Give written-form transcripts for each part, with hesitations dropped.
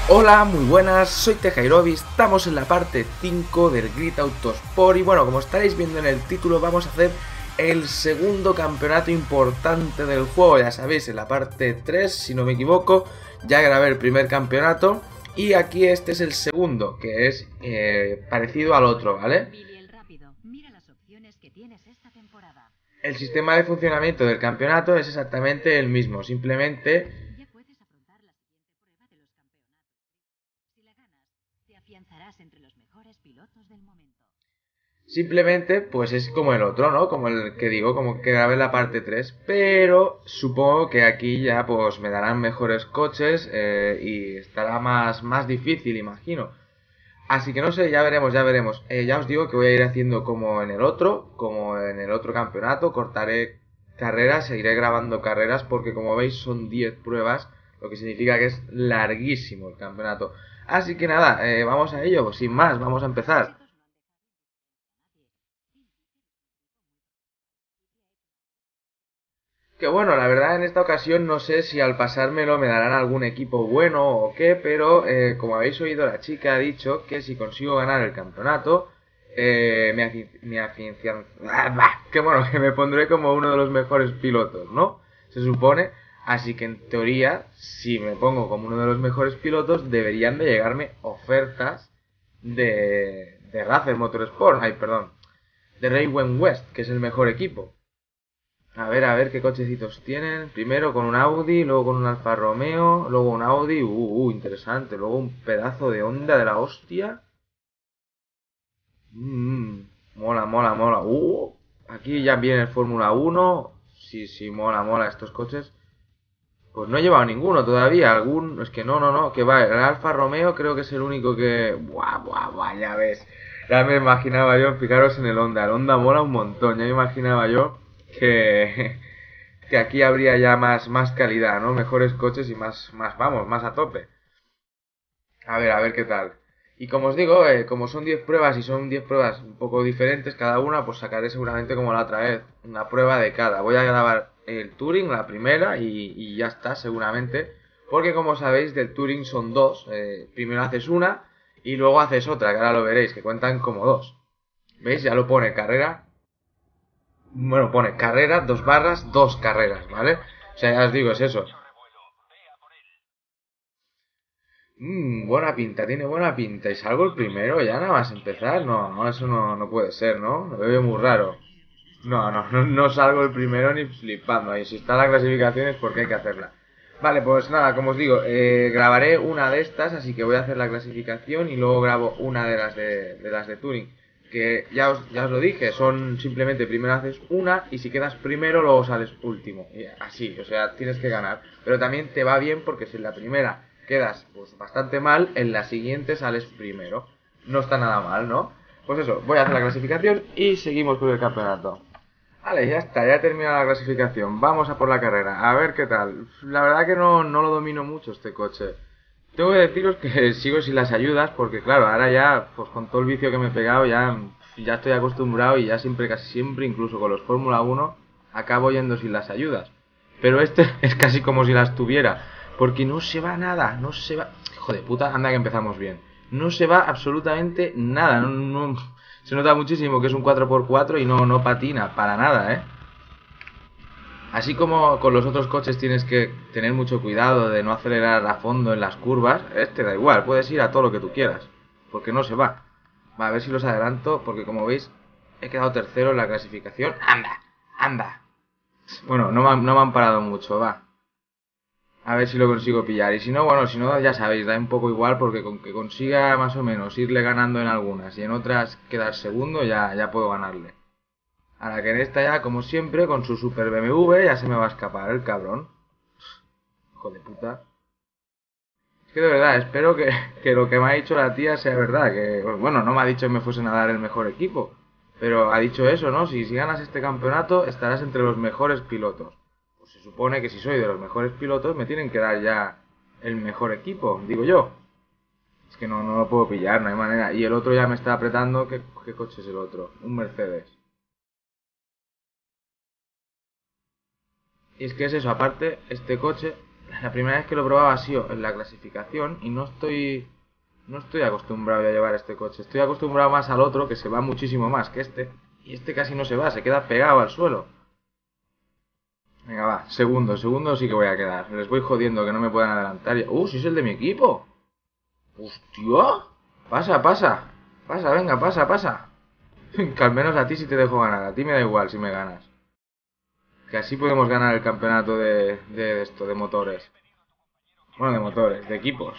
Hola, muy buenas, soy Tejairobi, estamos en la parte 5 del Grid Autosport y bueno, como estaréis viendo en el título, vamos a hacer el segundo campeonato importante del juego. Ya sabéis, en la parte 3, si no me equivoco, ya grabé el primer campeonato y aquí este es el segundo, que es parecido al otro, ¿vale? El sistema de funcionamiento del campeonato es exactamente el mismo, simplemente pues es como el otro, ¿no? Como el que digo, como que grabé la parte 3. Pero supongo que aquí ya pues me darán mejores coches y estará más difícil, imagino. Así que no sé, ya veremos, ya veremos. Ya os digo que voy a ir haciendo como en el otro campeonato. Cortaré carreras, seguiré grabando carreras porque como veis son 10 pruebas, lo que significa que es larguísimo el campeonato. Así que nada, vamos a ello, sin más, vamos a empezar. Que bueno, la verdad en esta ocasión no sé si al pasármelo me darán algún equipo bueno o qué, pero como habéis oído la chica ha dicho que si consigo ganar el campeonato, que bueno, que me pondré como uno de los mejores pilotos, ¿no? Se supone, así que en teoría, si me pongo como uno de los mejores pilotos, deberían de llegarme ofertas de Racer Motorsport, ay, perdón, de Railway West, que es el mejor equipo. A ver qué cochecitos tienen. Primero con un Audi, luego con un Alfa Romeo, luego un Audi, interesante. Luego un pedazo de Honda de la hostia. Mola, mola, mola. Aquí ya viene el Fórmula 1. Sí, sí, mola, mola estos coches. Pues no he llevado ninguno todavía. Algún. Es que no. Que va. El Alfa Romeo creo que es el único que. Buah, buah, buah, ya ves. Ya me imaginaba yo, fijaros en el Honda. El Honda mola un montón. Ya me imaginaba yo que. Que aquí habría ya más calidad, ¿no? Mejores coches y vamos, más a tope. A ver qué tal. Y como os digo, como son 10 pruebas y son 10 pruebas un poco diferentes cada una, pues sacaré seguramente como la otra vez, una prueba de cada. Voy a grabar el Touring, la primera, y ya está, seguramente. Porque como sabéis, del Touring son dos. Primero haces una y luego haces otra, que ahora lo veréis, que cuentan como dos. ¿Veis? Ya lo pone carrera. Bueno, pone carrera, dos barras, dos carreras, ¿vale? O sea, ya os digo, es eso. Buena pinta, tiene buena pinta. ¿Y salgo el primero ya nada más empezar? No, eso no puede ser, ¿no? Lo veo muy raro. No salgo el primero ni flipando. Y si está la clasificación es porque hay que hacerla. Vale, pues nada, como os digo, grabaré una de estas, así que voy a hacer la clasificación y luego grabo una de las de Turing. Que ya os lo dije, son simplemente primero haces una y si quedas primero luego sales último. Y así, o sea, tienes que ganar. Pero también te va bien porque si en la primera quedas pues bastante mal, en la siguiente sales primero. No está nada mal, ¿no? Pues eso, voy a hacer la clasificación y seguimos con el campeonato. Vale, ya está, ya he terminado la clasificación. Vamos a por la carrera, a ver qué tal. La verdad que no lo domino mucho este coche. Tengo que deciros que sigo sin las ayudas porque claro, ahora ya, pues con todo el vicio que me he pegado, ya estoy acostumbrado y ya siempre, casi siempre, incluso con los Fórmula 1, acabo yendo sin las ayudas. Pero este es casi como si las tuviera, porque no se va nada, no se va... Hijo de puta, anda que empezamos bien. No se va absolutamente nada, se nota muchísimo que es un 4x4 y no patina para nada, ¿eh? Así como con los otros coches tienes que tener mucho cuidado de no acelerar a fondo en las curvas, este da igual, puedes ir a todo lo que tú quieras, porque no se va. Va, a ver si los adelanto, porque como veis, he quedado tercero en la clasificación. ¡Anda! ¡Anda! Bueno, no me han parado mucho, va. A ver si lo consigo pillar. Y si no, bueno, si no, ya sabéis, da un poco igual, porque con que consiga más o menos irle ganando en algunas y en otras quedar segundo, ya puedo ganarle. A la que en esta ya, como siempre, con su super BMW ya se me va a escapar el cabrón. Hijo de puta. Es que de verdad, espero que lo que me ha dicho la tía sea verdad. Que, bueno, no me ha dicho que me fuesen a dar el mejor equipo. Pero ha dicho eso, ¿no? Si ganas este campeonato, estarás entre los mejores pilotos. Pues se supone que si soy de los mejores pilotos, me tienen que dar ya el mejor equipo, digo yo. Es que no lo puedo pillar, no hay manera. Y el otro ya me está apretando. ¿Qué coche es el otro? Un Mercedes. Y es que es eso, aparte, este coche La primera vez que lo probaba ha sido en la clasificación y no estoy acostumbrado a llevar este coche. Estoy acostumbrado más al otro, que se va muchísimo más que este. Y este casi no se va, se queda pegado al suelo. Venga, va, segundo sí que voy a quedar. Les voy jodiendo que no me puedan adelantar. Si es el de mi equipo! ¡Hostia! Pasa, pasa. Pasa, venga, pasa. Que al menos a ti sí te dejo ganar. A ti me da igual si me ganas. Que así podemos ganar el campeonato de esto, de motores. Bueno, de motores, de equipos.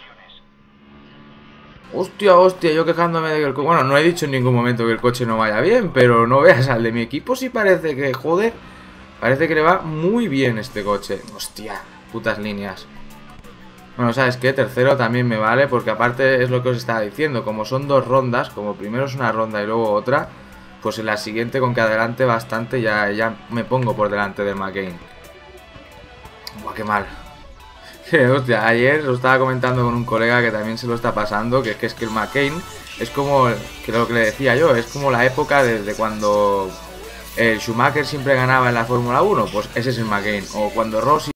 Hostia, yo quejándome de que el coche... Bueno, no he dicho en ningún momento que el coche no vaya bien, pero no veas, al de mi equipo sí parece que, joder, parece que le va muy bien este coche. Hostia, putas líneas. Bueno, ¿sabes qué? Tercero también me vale, porque aparte es lo que os estaba diciendo, como son dos rondas, como primero es una ronda y luego otra, pues en la siguiente con que adelante bastante ya me pongo por delante del McCain. Buah, qué mal. Hostia, ayer lo estaba comentando con un colega que también se lo está pasando, que es que el McCain es como, que lo que le decía yo, es como la época de cuando el Schumacher siempre ganaba en la Fórmula 1, pues ese es el McCain, o cuando Rossi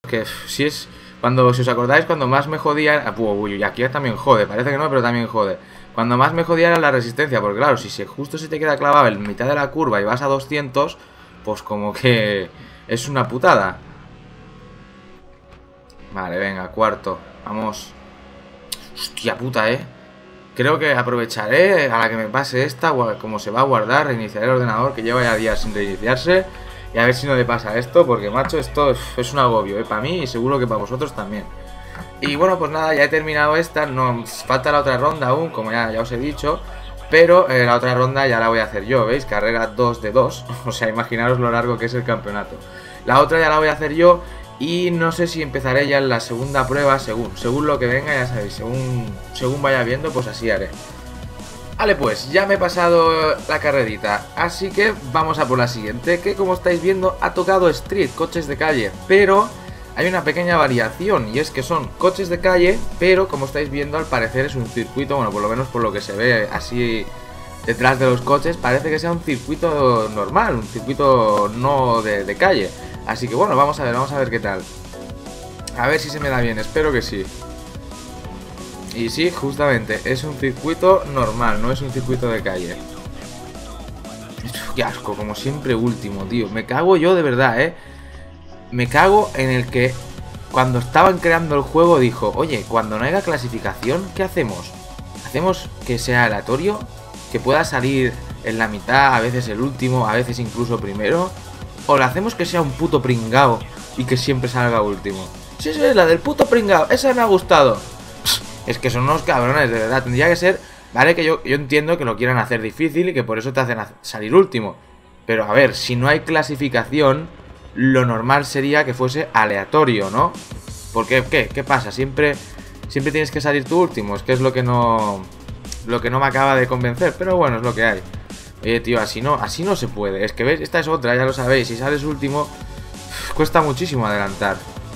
que si es... Cuando, si os acordáis, cuando más me jodía... Uy, y aquí también jode, parece que no, pero también jode. Cuando más me jodía era la resistencia, porque claro, si justo se te queda clavado en mitad de la curva y vas a 200, pues como que es una putada. Vale, venga, cuarto. Vamos. Hostia puta, Creo que aprovecharé a la que me pase esta, como se va a guardar, reiniciaré el ordenador que lleva ya días sin reiniciarse. Y a ver si no le pasa esto, porque macho, esto es un agobio, para mí y seguro que para vosotros también. Y bueno, pues nada, ya he terminado esta, nos falta la otra ronda aún, como ya os he dicho. Pero la otra ronda ya la voy a hacer yo, ¿veis? Carrera 2 de 2, o sea, imaginaros lo largo que es el campeonato. La otra ya la voy a hacer yo y no sé si empezaré ya en la segunda prueba, según lo que venga, ya sabéis, según vaya viendo, pues así haré. Vale, pues ya me he pasado la carrerita, así que vamos a por la siguiente, que como estáis viendo ha tocado Street, coches de calle, pero hay una pequeña variación y es que son coches de calle, pero como estáis viendo al parecer es un circuito, bueno, por lo menos por lo que se ve así detrás de los coches, parece que sea un circuito normal, un circuito no de calle, así que bueno, vamos a ver qué tal, a ver si se me da bien, espero que sí. Y sí, justamente, es un circuito normal, no es un circuito de calle. Qué asco, como siempre último, tío. Me cago yo de verdad, Me cago en el que cuando estaban creando el juego dijo, oye, cuando no haya clasificación, ¿qué hacemos? ¿Hacemos que sea aleatorio? ¿Que pueda salir en la mitad, a veces el último, a veces incluso primero? ¿O le hacemos que sea un puto pringao y que siempre salga último? Sí, es la del puto pringao, esa me ha gustado. Es que son unos cabrones, de verdad. Tendría que ser... Vale, que yo entiendo que lo quieran hacer difícil y que por eso te hacen salir último. Pero a ver, si no hay clasificación, lo normal sería que fuese aleatorio, ¿no? Porque, ¿qué pasa? Siempre tienes que salir tú último. Es que es lo que no me acaba de convencer. Pero bueno, es lo que hay. Oye, tío, así no se puede. Es que, ¿ves? Esta es otra, ya lo sabéis. Si sales último, cuesta muchísimo adelantar.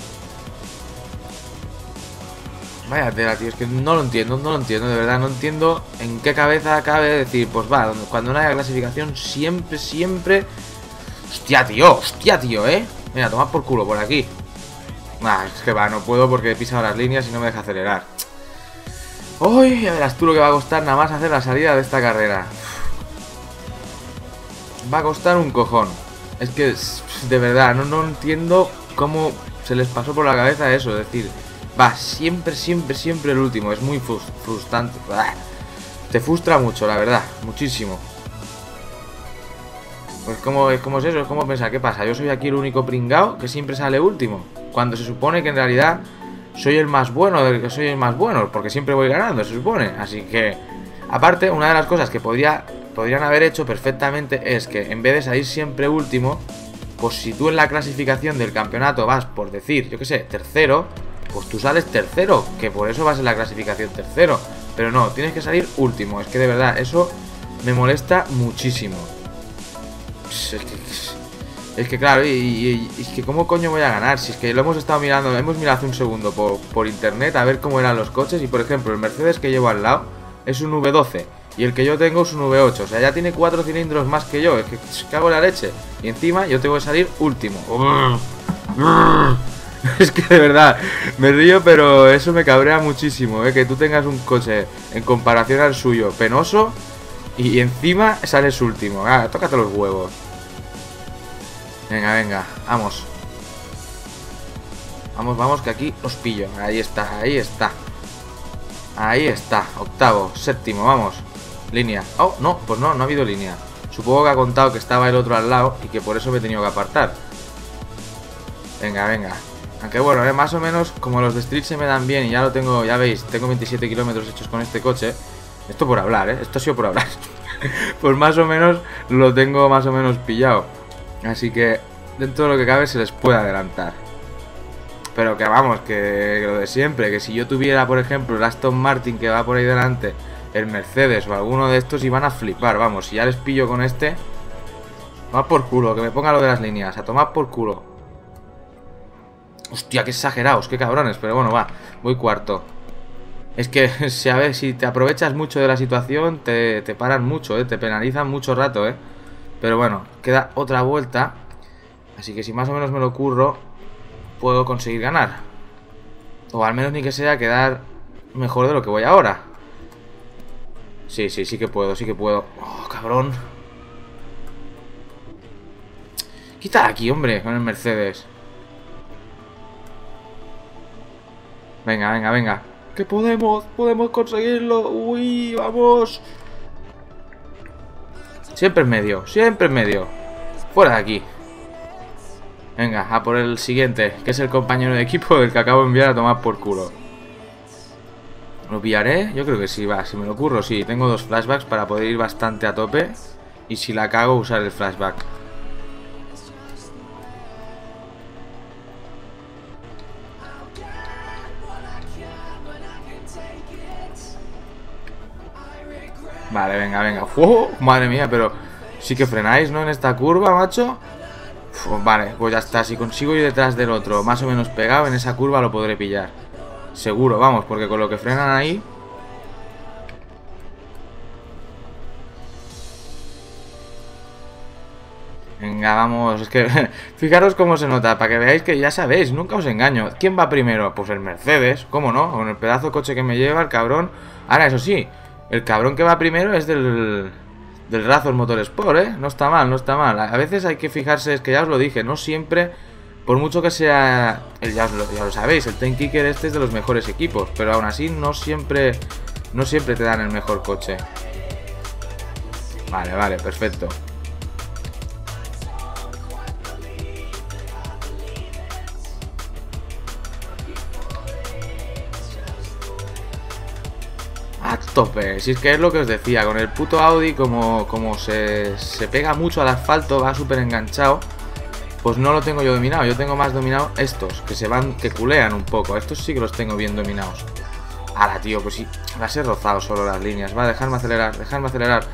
Vaya tela, tío, es que no lo entiendo, de verdad, no entiendo en qué cabeza cabe decir, pues va, cuando no haya clasificación, siempre... Hostia, tío, Mira, tomad por culo por aquí. Es que va, no puedo porque he pisado las líneas y no me deja acelerar. Uy, ya verás tú lo que va a costar nada más hacer la salida de esta carrera. Va a costar un cojón. Es que, de verdad, no entiendo cómo se les pasó por la cabeza eso, es decir... Va, siempre el último. Es muy frustrante. Te frustra mucho, la verdad. Muchísimo. Pues como es eso, es como pensar, ¿qué pasa? Yo soy aquí el único pringao que siempre sale último. Cuando se supone que en realidad soy el más bueno porque siempre voy ganando, se supone. Así que, aparte, una de las cosas que podrían haber hecho perfectamente es que en vez de salir siempre último, pues si tú en la clasificación del campeonato vas, por decir, yo qué sé, tercero, pues tú sales tercero, que por eso vas en la clasificación tercero. Pero no, tienes que salir último. Es que de verdad, eso me molesta muchísimo. Es que claro, y es que ¿cómo coño voy a ganar? Si es que lo hemos estado mirando, hemos mirado hace un segundo por internet a ver cómo eran los coches. Y por ejemplo, el Mercedes que llevo al lado es un V12 y el que yo tengo es un V8. O sea, ya tiene 4 cilindros más que yo. Es que cago en la leche. Y encima yo tengo que salir último. Es que de verdad, me río, pero eso me cabrea muchísimo, que tú tengas un coche en comparación al suyo penoso y encima sales último. Tócate los huevos. Venga, vamos. Vamos, que aquí os pillo. Ahí está. Octavo, séptimo, vamos. Línea. Oh, no, pues no ha habido línea. Supongo que ha contado que estaba el otro al lado y que por eso me he tenido que apartar. Venga. Aunque bueno, más o menos como los de Street se me dan bien y ya lo tengo, ya veis, tengo 27 kilómetros hechos con este coche. Esto por hablar, esto ha sido por hablar. Pues más o menos lo tengo más o menos pillado. Así que dentro de lo que cabe se les puede adelantar. Pero que vamos, que lo de siempre, que si yo tuviera por ejemplo el Aston Martin que va por ahí delante, el Mercedes o alguno de estos iban a flipar, vamos, si ya les pillo con este, va por culo, que me ponga lo de las líneas, a tomar por culo. Hostia, qué exagerados, qué cabrones, pero bueno, va, voy cuarto. Es que, a ver, si te aprovechas mucho de la situación, te paran mucho, te penalizan mucho rato, Pero bueno, queda otra vuelta. Así que si más o menos me lo curro, puedo conseguir ganar. O al menos ni que sea quedar mejor de lo que voy ahora. Sí, sí, sí que puedo, sí que puedo. Oh, cabrón. Quita aquí, hombre, con el Mercedes. Venga, venga, venga. Que podemos conseguirlo. Uy, vamos. Siempre en medio, siempre en medio. Fuera de aquí. Venga, a por el siguiente, que es el compañero de equipo del que acabo de enviar a tomar por culo. ¿Lo pillaré? Yo creo que sí, va, si me lo ocurro, sí. Tengo 2 flashbacks para poder ir bastante a tope. Y si la cago, usar el flashback. Vale, venga, venga. ¡Oh! Madre mía, pero sí que frenáis, ¿no? En esta curva, macho. Vale, pues ya está. Si consigo ir detrás del otro, más o menos pegado, en esa curva lo podré pillar. Seguro, vamos, porque con lo que frenan ahí... Venga, vamos, es que... Fijaros cómo se nota, para que veáis que ya sabéis, nunca os engaño. ¿Quién va primero? Pues el Mercedes, ¿cómo no? Con el pedazo de coche que me lleva, el cabrón... Ahora, eso sí, el cabrón que va primero es del Razor Motorsport, ¿eh? No está mal, no está mal. A veces hay que fijarse, es que ya os lo dije, no siempre... Por mucho que sea, ya lo sabéis, el Time Kicker este es de los mejores equipos, pero aún así no siempre te dan el mejor coche. Vale, vale, perfecto. A tope, si es que es lo que os decía, con el puto Audi como se pega mucho al asfalto, va súper enganchado. Pues no lo tengo yo dominado, yo tengo más dominado estos, que culean un poco. Estos sí que los tengo bien dominados. Ahora, tío, pues sí, las he rozado solo las líneas. Va, dejadme acelerar, dejadme acelerar.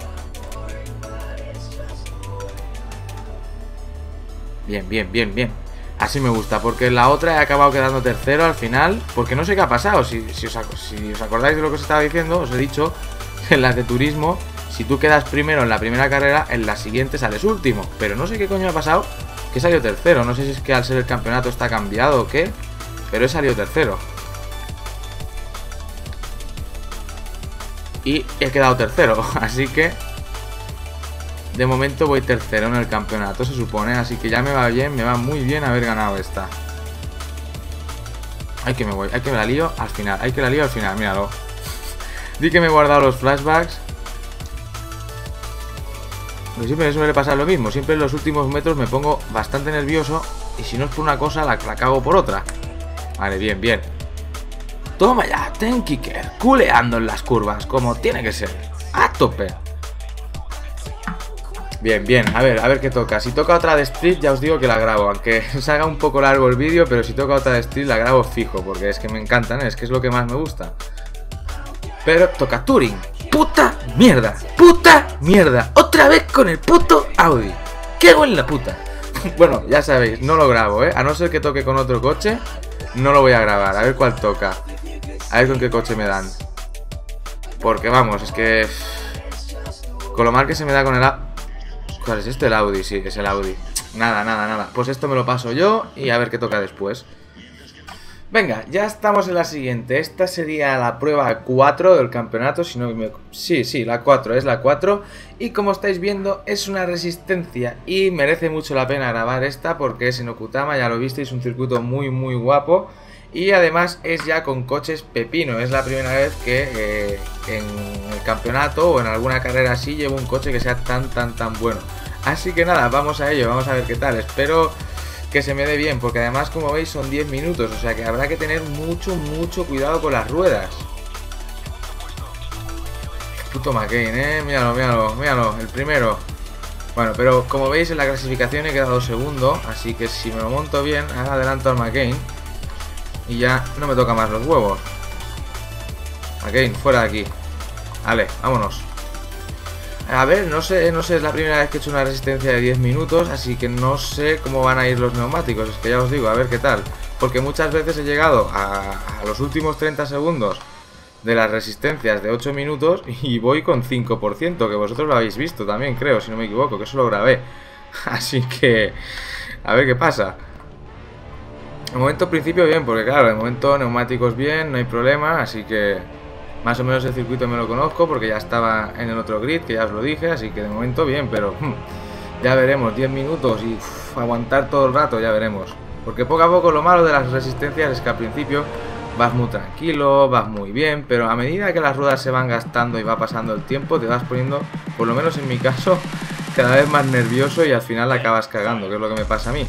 Bien, bien, bien, bien. Así me gusta, porque en la otra he acabado quedando tercero al final. Porque no sé qué ha pasado, si os acordáis de lo que os estaba diciendo, os he dicho que en las de turismo, si tú quedas primero en la primera carrera, en la siguiente sales último. Pero no sé qué coño ha pasado, que he salido tercero. No sé si es que al ser el campeonato está cambiado o qué, pero he salido tercero. Y he quedado tercero, así que de momento voy tercero en el campeonato, se supone. Así que ya me va bien, me va muy bien haber ganado esta. Ay, que me voy, ay, que me la lío al final, ay, que la lío al final, míralo. Di que me he guardado los flashbacks. Porque siempre me suele pasar lo mismo. Siempre en los últimos metros me pongo bastante nervioso. Y si no es por una cosa, la cago por otra. Vale, bien, bien. Toma ya, Time Kicker. Culeando en las curvas, como tiene que ser. A tope. Bien, bien. A ver qué toca. Si toca otra de Street, ya os digo que la grabo. Aunque se haga un poco largo el vídeo, pero si toca otra de Street, la grabo fijo. Porque es que me encantan, es que es lo que más me gusta. Pero toca Touring. ¡Puta mierda! ¡Puta mierda! ¡Otra vez con el puto Audi! ¡Qué hago en la puta! Bueno, ya sabéis, no lo grabo, ¿eh? A no ser que toque con otro coche, no lo voy a grabar. A ver cuál toca. A ver con qué coche me dan. Porque vamos, es que... Con lo mal que se me da con el Audi... ¿Cuál es este? El Audi, sí, es el Audi. Nada, nada, nada. Pues esto me lo paso yo y a ver qué toca después. Venga, ya estamos en la siguiente. Esta sería la prueba 4 del campeonato. Si no me... Sí, la 4, es la 4. Y como estáis viendo, es una resistencia. Y merece mucho la pena grabar esta porque es en Okutama, ya lo visteis, un circuito muy, muy guapo. Y además es ya con coches pepino. Es la primera vez que en el campeonato o en alguna carrera así llevo un coche que sea tan bueno. Así que nada, vamos a ello, vamos a ver qué tal. Espero que se me dé bien, porque además, como veis, son 10 minutos, o sea que habrá que tener mucho cuidado con las ruedas. Puto McCain, míralo, el primero. Bueno, pero como veis en la clasificación he quedado segundo, así que si me lo monto bien, ahora adelanto al McCain y ya no me toca más los huevos. McCain, fuera de aquí. Vale, vámonos. A ver, no sé, es la primera vez que he hecho una resistencia de 10 minutos, así que no sé cómo van a ir los neumáticos, es que ya os digo, a ver qué tal. Porque muchas veces he llegado a los últimos 30 segundos de las resistencias de 8 minutos y voy con 5%, que vosotros lo habéis visto también, creo, si no me equivoco, que eso lo grabé. Así que, a ver qué pasa. De momento principio bien, porque claro, de momento neumáticos bien, no hay problema, así que más o menos el circuito me lo conozco porque ya estaba en el otro grid, que ya os lo dije, así que de momento bien, pero ya veremos, 10 minutos y aguantar todo el rato, ya veremos. Porque poco a poco lo malo de las resistencias es que al principio vas muy tranquilo, vas muy bien, pero a medida que las ruedas se van gastando y va pasando el tiempo, te vas poniendo, por lo menos en mi caso, cada vez más nervioso y al final la acabas cagando, que es lo que me pasa a mí.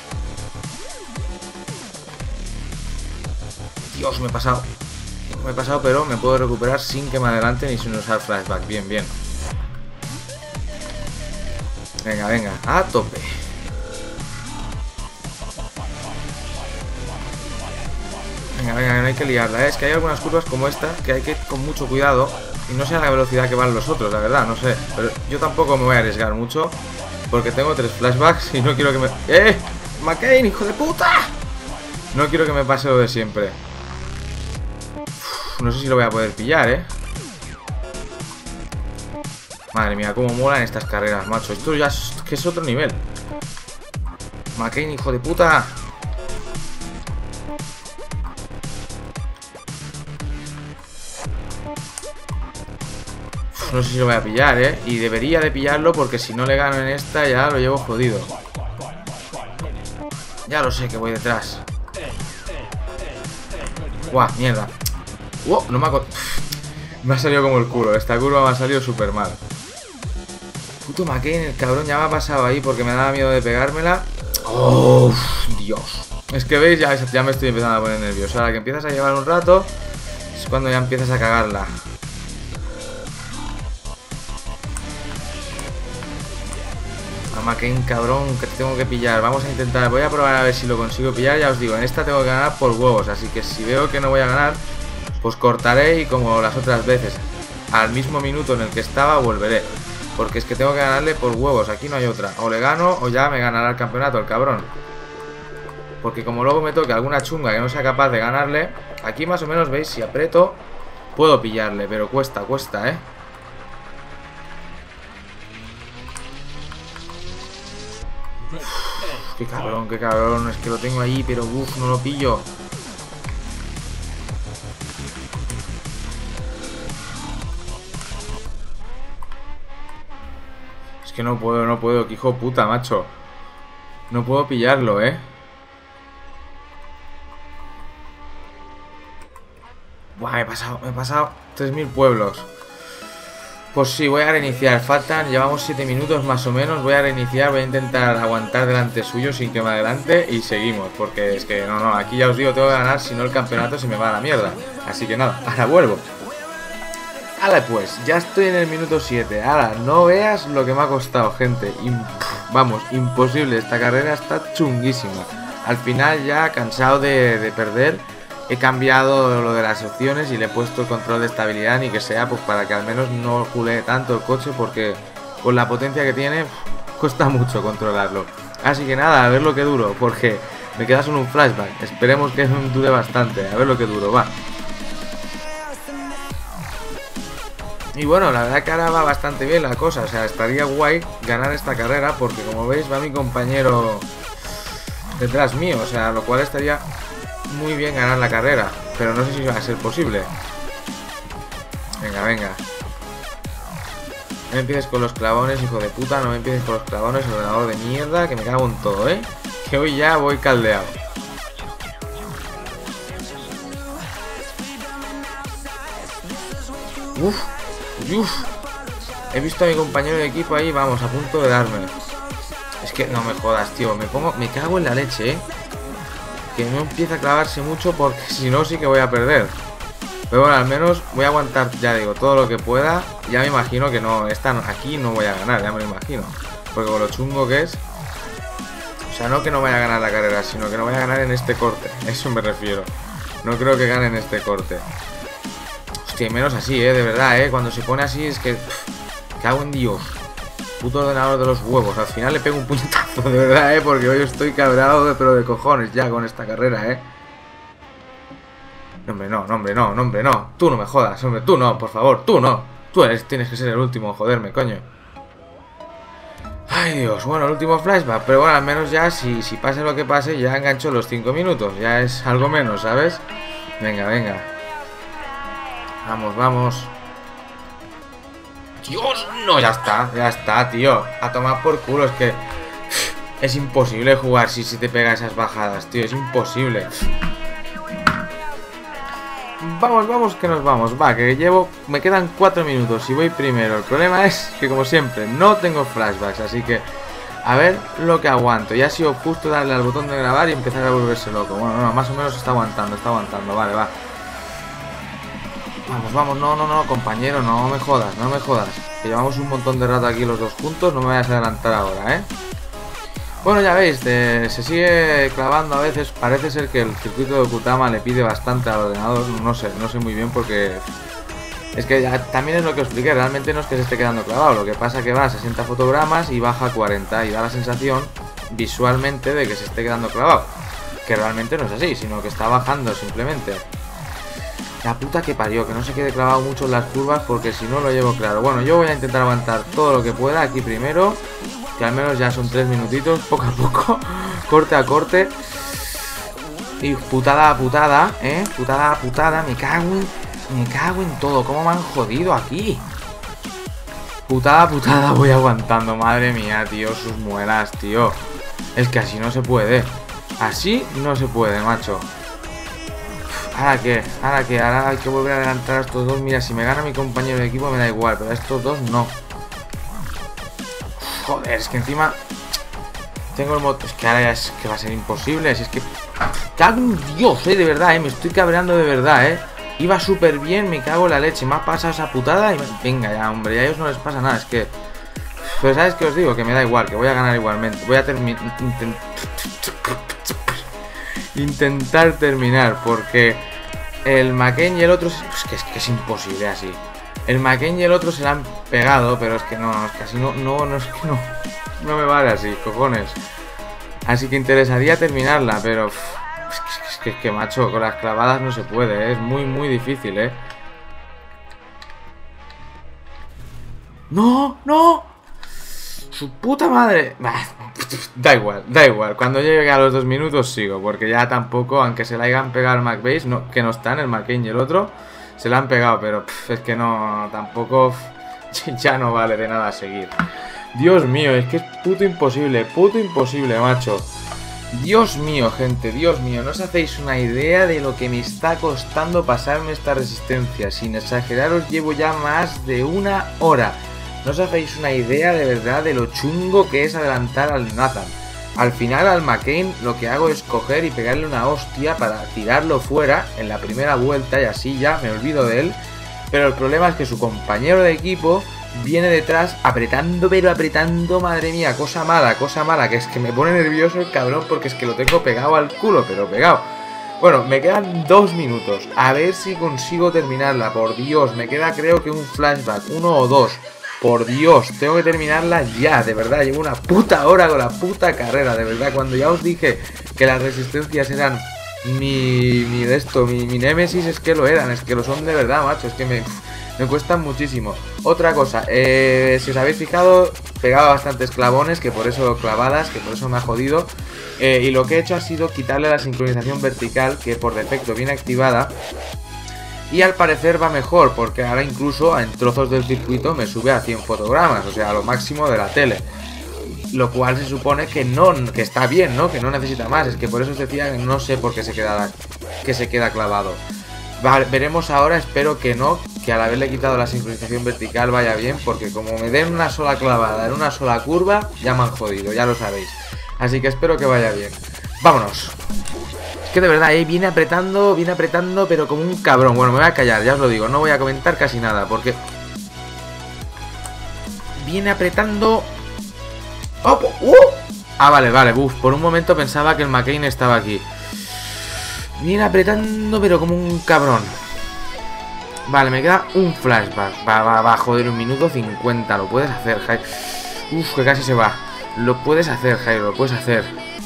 Dios, me he pasado, pero me puedo recuperar sin que me adelante ni sin usar flashback. Bien, bien. Venga, venga, a tope. Venga, venga, no hay que liarla, ¿eh? Es que hay algunas curvas como esta que hay que ir con mucho cuidado. Y no sé a la velocidad que van los otros, la verdad, no sé. Pero yo tampoco me voy a arriesgar mucho porque tengo 3 flashbacks y no quiero que me... ¡Eh! ¡McCain, hijo de puta! No quiero que me pase lo de siempre. No sé si lo voy a poder pillar, ¿eh? Madre mía, cómo molan estas carreras, macho. Esto ya es, que es otro nivel. McCain, hijo de puta. No sé si lo voy a pillar, ¿eh? Y debería de pillarlo porque si no le gano en esta ya lo llevo jodido. Ya lo sé que voy detrás. ¡Guau! Mierda. ¡Wow! No me ha... Me ha salido como el culo. Esta curva me ha salido súper mal. Puto McCain, el cabrón ya me ha pasado ahí porque me daba miedo de pegármela. ¡Oh! Dios. Es que veis, ya me estoy empezando a poner nervioso. Ahora que empiezas a llevar un rato es cuando ya empiezas a cagarla. A McCain, cabrón, que te tengo que pillar. Vamos a intentar, voy a probar a ver si lo consigo pillar. Ya os digo, en esta tengo que ganar por huevos. Así que si veo que no voy a ganar, pues cortaré y como las otras veces, al mismo minuto en el que estaba, volveré. Porque es que tengo que ganarle por huevos, aquí no hay otra. O le gano o ya me ganará el campeonato, el cabrón. Porque como luego me toque alguna chunga que no sea capaz de ganarle, aquí más o menos veis, si aprieto, puedo pillarle, pero cuesta, ¿eh? Uf, qué cabrón, es que lo tengo ahí, pero uff, no lo pillo. Es que no puedo, que hijo de puta, macho. No puedo pillarlo, ¿eh? Buah, me he pasado 3000 pueblos. Pues sí, voy a reiniciar. Llevamos 7 minutos más o menos. Voy a reiniciar, voy a intentar aguantar delante suyo sin que me adelante y seguimos. Porque es que no, aquí ya os digo, tengo que ganar, si no el campeonato se me va a la mierda. Así que nada, ahora vuelvo. Ahora pues, ya estoy en el minuto 7. Ahora, no veas lo que me ha costado, gente. Vamos, imposible, esta carrera está chunguísima. Al final ya, cansado de perder, he cambiado lo de las opciones y le he puesto el control de estabilidad, ni que sea pues para que al menos no culee tanto el coche, porque con la potencia que tiene cuesta mucho controlarlo. Así que nada, a ver lo que duro, porque me queda solo un flashback. Esperemos que dure bastante, a ver lo que duro, va. Y bueno, la verdad que ahora va bastante bien la cosa, o sea, estaría guay ganar esta carrera, porque como veis va mi compañero detrás mío, o sea, lo cual estaría muy bien ganar la carrera, pero no sé si va a ser posible. Venga, venga. No me empieces con los clavones, hijo de puta, no me empieces con los clavones, ordenador de mierda, que me cago en todo, ¿eh? Que hoy ya voy caldeado. Uf, uf. He visto a mi compañero de equipo ahí, vamos, a punto de darme. Es que no me jodas, tío, me cago en la leche, ¿eh? Que no empieza a clavarse mucho porque si no sí que voy a perder. Pero bueno, al menos voy a aguantar, ya digo, todo lo que pueda. Ya me imagino que no, aquí no voy a ganar, ya me lo imagino. Porque con lo chungo que es... O sea, no que no vaya a ganar la carrera, sino que no voy a ganar en este corte. A eso me refiero. No creo que gane en este corte. Hostia, y menos así, de verdad, cuando se pone así es que... cago en Dios. Puto ordenador de los huevos. Al final le pego un puñetazo, de verdad, porque hoy estoy cabreado, pero de cojones ya con esta carrera, No, hombre, no, no, hombre, no, no, hombre, no. Tú no me jodas, hombre, tú no, por favor, tú no. Tienes que ser el último, joderme, coño. Ay Dios, bueno, el último flashback. Pero bueno, al menos ya, si pase lo que pase, ya engancho los 5 minutos. Ya es algo menos, ¿sabes? Venga, venga. Vamos, vamos. Dios, no, ya está, tío. A tomar por culo, es que es imposible jugar si te pega esas bajadas, tío, es imposible. Vamos, vamos, que nos vamos. Va, que me quedan 4 minutos y voy primero. El problema es que, como siempre, no tengo flashbacks, así que a ver lo que aguanto. Ya ha sido justo darle al botón de grabar y empezar a volverse loco. Bueno, no, más o menos está aguantando, vale, va. Vamos, vamos, no, compañero, no me jodas, que llevamos un montón de rato aquí los dos juntos, no me vayas a adelantar ahora, ¿eh? Bueno, ya veis, se sigue clavando a veces, parece ser que el circuito de Okutama le pide bastante al ordenador, no sé muy bien porque... Es que ya, también es lo que os expliqué, realmente no es que se esté quedando clavado, lo que pasa es que va a 60 fotogramas y baja a 40 y da la sensación visualmente de que se esté quedando clavado, que realmente no es así, sino que está bajando simplemente. La puta que parió, que no se quede clavado mucho en las curvas porque si no lo llevo claro. Bueno, yo voy a intentar aguantar todo lo que pueda aquí primero, que al menos ya son 3 minutitos, poco a poco, corte a corte. Y putada a putada, putada a putada, me cago en todo, cómo me han jodido aquí. Putada a putada voy aguantando, madre mía, tío, sus muelas, tío. Es que así no se puede, macho. Ahora hay que volver a adelantar a estos dos. Mira, si me gana mi compañero de equipo me da igual, pero a estos dos no. Joder, es que encima tengo el motor. Es que ahora ya es que va a ser imposible. Si es que... ¡Cago en Dios, de verdad, me estoy cabreando de verdad, Iba súper bien, me cago en la leche. Me ha pasado esa putada y... Venga ya, hombre, ya a ellos no les pasa nada. Es que... Pues sabes que os digo, que me da igual, que voy a ganar igualmente. Voy a intentar terminar, porque el McCain y el otro... Es que es imposible así. El McCain y el otro se la han pegado, pero es que no, es que así no me vale así, cojones. Así que interesaría terminarla, pero... Es que macho, con las clavadas no se puede, es muy difícil, ¡No! ¡Su puta madre! Da igual. Cuando llegue a los 2 minutos sigo, porque ya tampoco, aunque se la hayan pegado al McBase, no, que no están, el McCain y el otro, se la han pegado, pero es que no, tampoco, ya no vale de nada seguir. Dios mío, es que es puto imposible, macho. Dios mío, gente, Dios mío, no os hacéis una idea de lo que me está costando pasarme esta resistencia. Sin exageraros, llevo ya más de 1 hora. No os hacéis una idea de verdad de lo chungo que es adelantar al Nathan. Al final al McCain lo que hago es coger y pegarle una hostia para tirarlo fuera en la primera vuelta y así ya me olvido de él. Pero el problema es que su compañero de equipo viene detrás apretando, pero apretando, madre mía, cosa mala, que es que me pone nervioso el cabrón porque es que lo tengo pegado al culo, pero pegado. Bueno, me quedan 2 minutos, a ver si consigo terminarla, por Dios, me queda creo que un flashback, 1 o 2. Por Dios, tengo que terminarla ya, de verdad, llevo una puta hora con la puta carrera, de verdad. Cuando ya os dije que las resistencias eran mi némesis, es que lo eran, es que lo son de verdad, macho, es que me cuestan muchísimo. Otra cosa, si os habéis fijado, pegaba bastantes clavones, que por eso clavadas, que por eso me ha jodido. Y lo que he hecho ha sido quitarle la sincronización vertical, que por defecto viene activada. Y al parecer va mejor, porque ahora incluso en trozos del circuito me sube a 100 fotogramas, o sea, a lo máximo de la tele. Lo cual se supone que no, que está bien, ¿no? Que no necesita más. Es que por eso os decía que no sé por qué se queda clavado. Vale, veremos ahora, espero que no, que al haberle quitado la sincronización vertical vaya bien, porque como me den una sola clavada en una sola curva, ya me han jodido, ya lo sabéis. Así que espero que vaya bien. ¡Vámonos! Es que de verdad, viene apretando, pero como un cabrón. Bueno, me voy a callar, ya os lo digo, no voy a comentar casi nada, porque... Viene apretando... ¡Oh! Ah, vale, por un momento pensaba que el McCain estaba aquí. Viene apretando, pero como un cabrón. Vale, me queda un flashback. Va, joder, 1 minuto 50. Lo puedes hacer, Jairo. Uf, que casi se va. Lo puedes hacer, Jairo, lo puedes hacer.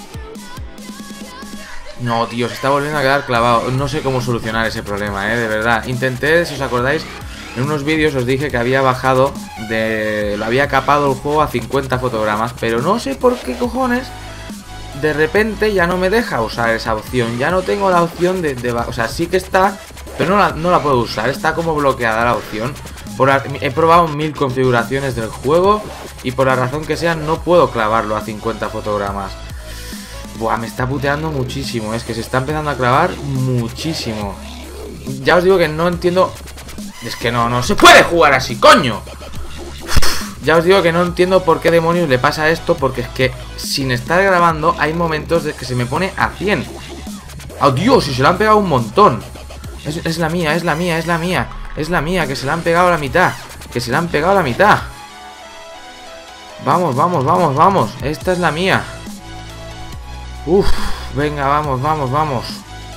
No, tío, se está volviendo a quedar clavado. No sé cómo solucionar ese problema, de verdad. Intenté, si os acordáis, En unos vídeos os dije que había bajado lo había capado el juego a 50 fotogramas, pero no sé por qué cojones de repente ya no me deja usar esa opción. Ya no tengo la opción o sea, sí que está, pero no la puedo usar. Está como bloqueada la opción. He probado 1000 configuraciones del juego y por la razón que sea no puedo clavarlo a 50 fotogramas. Buah, me está puteando muchísimo. Es que se está empezando a clavar muchísimo. Ya os digo que no entiendo. Es que no se puede jugar así, coño. Ya os digo que no entiendo por qué demonios le pasa esto. Porque es que sin estar grabando hay momentos de que se me pone a 100. ¡Oh, Dios! Y se le han pegado un montón. Es la mía, es la mía, es la mía. Es la mía, que se la han pegado a la mitad. Que se la han pegado a la mitad. Vamos, vamos, vamos, vamos. Esta es la mía. Uf, venga, vamos, vamos, vamos.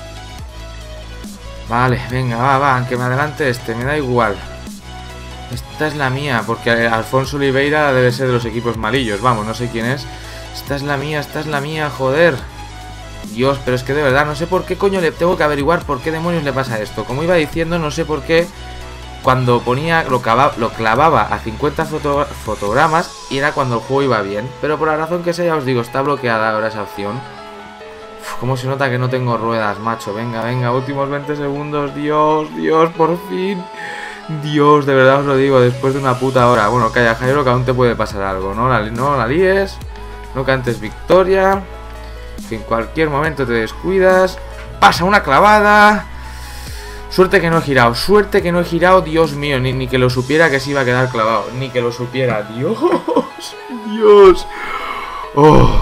Vale, venga, va, aunque me adelante me da igual. Esta es la mía, porque Alfonso Oliveira debe ser de los equipos malillos. Vamos, no sé quién es. Esta es la mía, joder. Dios, pero es que de verdad, no sé por qué coño le tengo que averiguar por qué demonios le pasa esto. Como iba diciendo, no sé por qué cuando ponía, lo clavaba a 50 fotogramas y era cuando el juego iba bien. Pero por la razón que sea, ya os digo, está bloqueada ahora esa opción. Cómo se nota que no tengo ruedas, macho. Venga, venga, últimos 20 segundos. Dios, Dios, por fin. Dios, de verdad os lo digo, después de una puta hora. Bueno, calla, Jairo, que aún te puede pasar algo. No la líes, no cantes victoria, que en cualquier momento te descuidas. Pasa una clavada. Suerte que no he girado, Dios mío, ni que lo supiera que se iba a quedar clavado. Ni que lo supiera, Dios, Dios. Oh.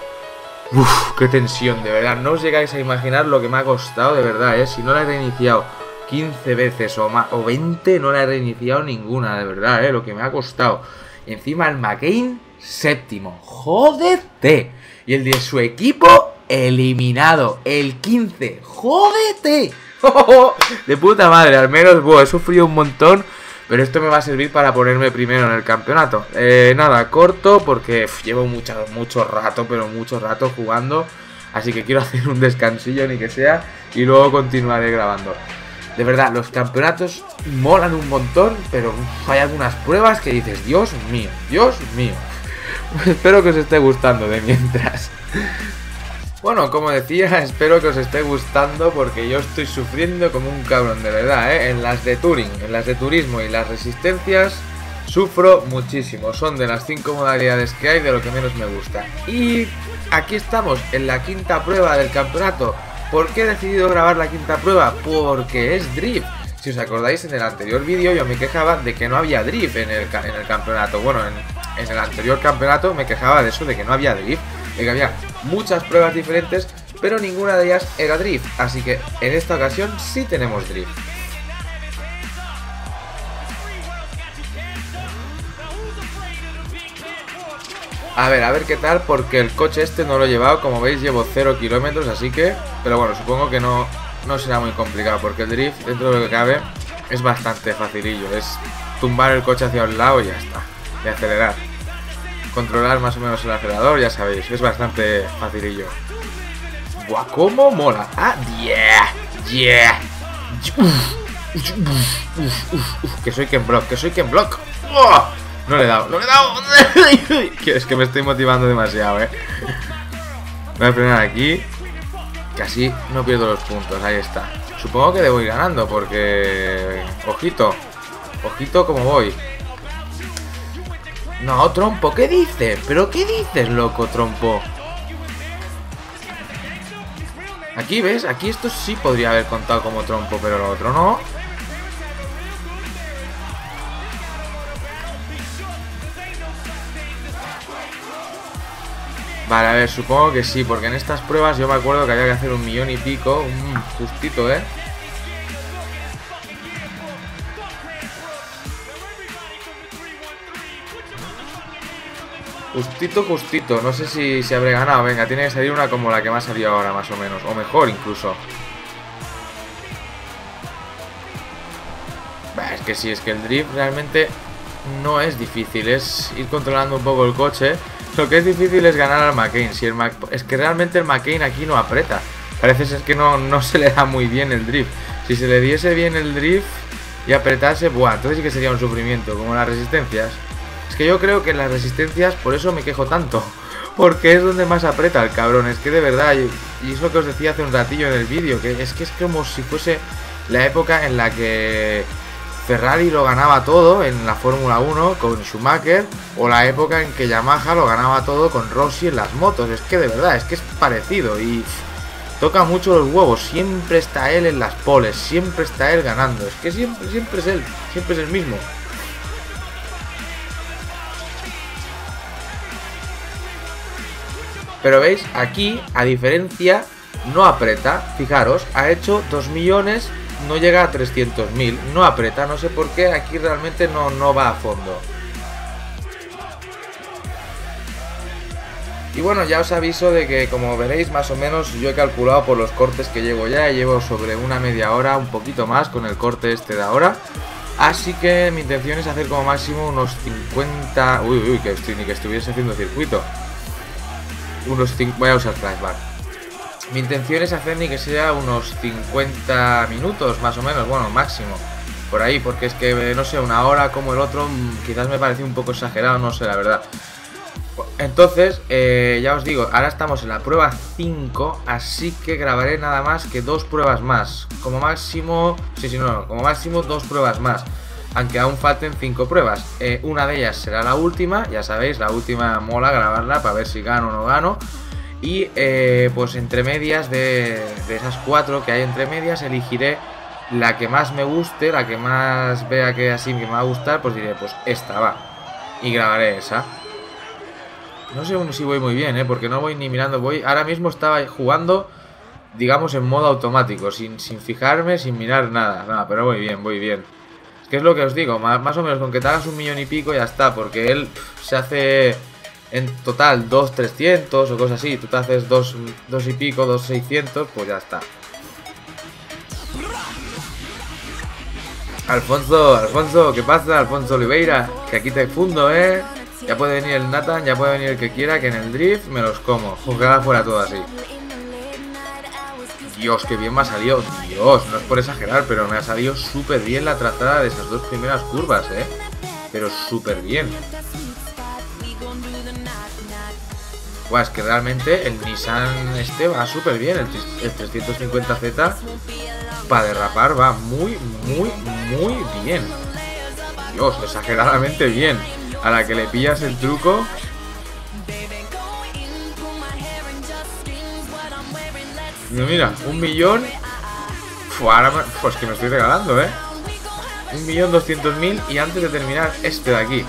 Uf, qué tensión, de verdad. No os llegáis a imaginar lo que me ha costado, de verdad, Si no la he reiniciado 15 veces o más, o 20, no la he reiniciado ninguna, de verdad, Lo que me ha costado. Encima el McCain, séptimo. ¡Jódete! Y el de su equipo, eliminado. El 15. ¡Jódete! De puta madre, al menos, he sufrido un montón. Pero esto me va a servir para ponerme primero en el campeonato. Nada, corto porque llevo mucho rato jugando. Así que quiero hacer un descansillo, ni que sea. Y luego continuaré grabando. De verdad, los campeonatos molan un montón. Pero hay algunas pruebas que dices, Dios mío, Dios mío. Espero que os esté gustando de mientras. Bueno, como decía, espero que os esté gustando porque yo estoy sufriendo como un cabrón, de verdad, En las de Touring, en las de turismo y las resistencias sufro muchísimo. Son de las 5 modalidades que hay de lo que menos me gusta. Y aquí estamos, en la quinta prueba del campeonato. ¿Por qué he decidido grabar la quinta prueba? Porque es drift. Si os acordáis, en el anterior vídeo yo me quejaba de que no había drift en el campeonato. Bueno, en el anterior campeonato me quejaba de eso, de que no había drift. De que había muchas pruebas diferentes, pero ninguna de ellas era drift. Así que en esta ocasión sí tenemos drift. A ver qué tal, porque el coche este no lo he llevado. Como veis llevo 0 kilómetros, así que... Pero bueno, supongo que no será muy complicado, porque el drift, dentro de lo que cabe, es bastante facilillo. Es tumbar el coche hacia un lado y ya está. Y acelerar. Controlar más o menos el acelerador, ya sabéis, es bastante facilillo. Buah, cómo mola. Ah, yeah. Que soy Ken Block. ¡Oh! No le he dado. Es que me estoy motivando demasiado, Voy a frenar aquí. Que así no pierdo los puntos, ahí está. Supongo que debo ir ganando porque... Ojito como voy. No, Trompo, ¿qué dices? ¿Pero qué dices, loco, Trompo? Aquí, ¿ves? Aquí esto sí podría haber contado como Trompo, pero lo otro no. Vale, a ver, supongo que sí, porque en estas pruebas yo me acuerdo que había que hacer 1 millón y pico. Justito, Justito, no sé si habré ganado. Venga, tiene que salir una como la que me ha salido ahora, más o menos. O mejor, incluso. Es que sí, es que el drift realmente no es difícil. Es ir controlando un poco el coche. Lo que es difícil es ganar al McCain. Es que realmente el McCain aquí no aprieta. Parece ser que no se le da muy bien el drift. Si se le diese bien el drift, y apretarse, buah, entonces sí que sería un sufrimiento, como las resistencias. Es que yo creo que en las resistencias, por eso me quejo tanto, porque es donde más aprieta el cabrón, es que de verdad, y es lo que os decía hace un ratillo en el vídeo, que es como si fuese la época en la que Ferrari lo ganaba todo en la Fórmula 1 con Schumacher, o la época en que Yamaha lo ganaba todo con Rossi en las motos. Es que de verdad, es que es parecido y toca mucho los huevos. Siempre está él en las poles, siempre está él ganando. Es que siempre es él, siempre es el mismo. Pero veis, aquí, a diferencia, no aprieta. Fijaros, ha hecho 2 millones, no llega a 300.000. No aprieta, no sé por qué, aquí realmente no va a fondo. Y bueno, ya os aviso de que, como veréis, más o menos yo he calculado por los cortes que llevo ya. Llevo sobre una media hora, un poquito más con el corte este de ahora. Así que mi intención es hacer como máximo unos 50... Uy, ni que estuviese haciendo circuito. Voy a usar flashback. Mi intención es hacer ni que sea unos 50 minutos más o menos, bueno, máximo. Por ahí, porque es que, no sé, una hora como el otro quizás me pareció un poco exagerado, no sé, la verdad. Entonces, ya os digo, ahora estamos en la prueba 5, así que grabaré nada más que 2 pruebas más. Como máximo, como máximo 2 pruebas más. Aunque aún falten 5 pruebas. Una de ellas será la última, ya sabéis, la última mola grabarla para ver si gano o no gano. Y pues entre medias de esas 4 que hay entre medias, elegiré la que más me guste, la que más vea que así que me va a gustar, pues diré, pues esta va. Y grabaré esa. No sé si voy muy bien, porque no voy ni mirando, ahora mismo estaba jugando, digamos, en modo automático, sin fijarme, sin mirar nada, pero voy bien. ¿Qué es lo que os digo? Más o menos con que te hagas 1 millón y pico ya está, porque él se hace en total 2.300 o cosas así. Tú te haces 2 y pico, 2.600, pues ya está. Alfonso, ¿qué pasa? Alfonso Oliveira, que aquí te fundo, Ya puede venir el Nathan, ya puede venir el que quiera, que en el drift me los como. Ojalá fuera todo así. Dios, qué bien me ha salido. Dios, no es por exagerar, pero me ha salido súper bien la trazada de esas 2 primeras curvas, Pero súper bien. Buah, es que realmente el Nissan este va súper bien. El 350Z para derrapar va muy bien. Dios, exageradamente bien. A la que le pillas el truco. Mira, 1 millón. Ahora pues que me estoy regalando, 1.200.000 y antes de terminar este de aquí.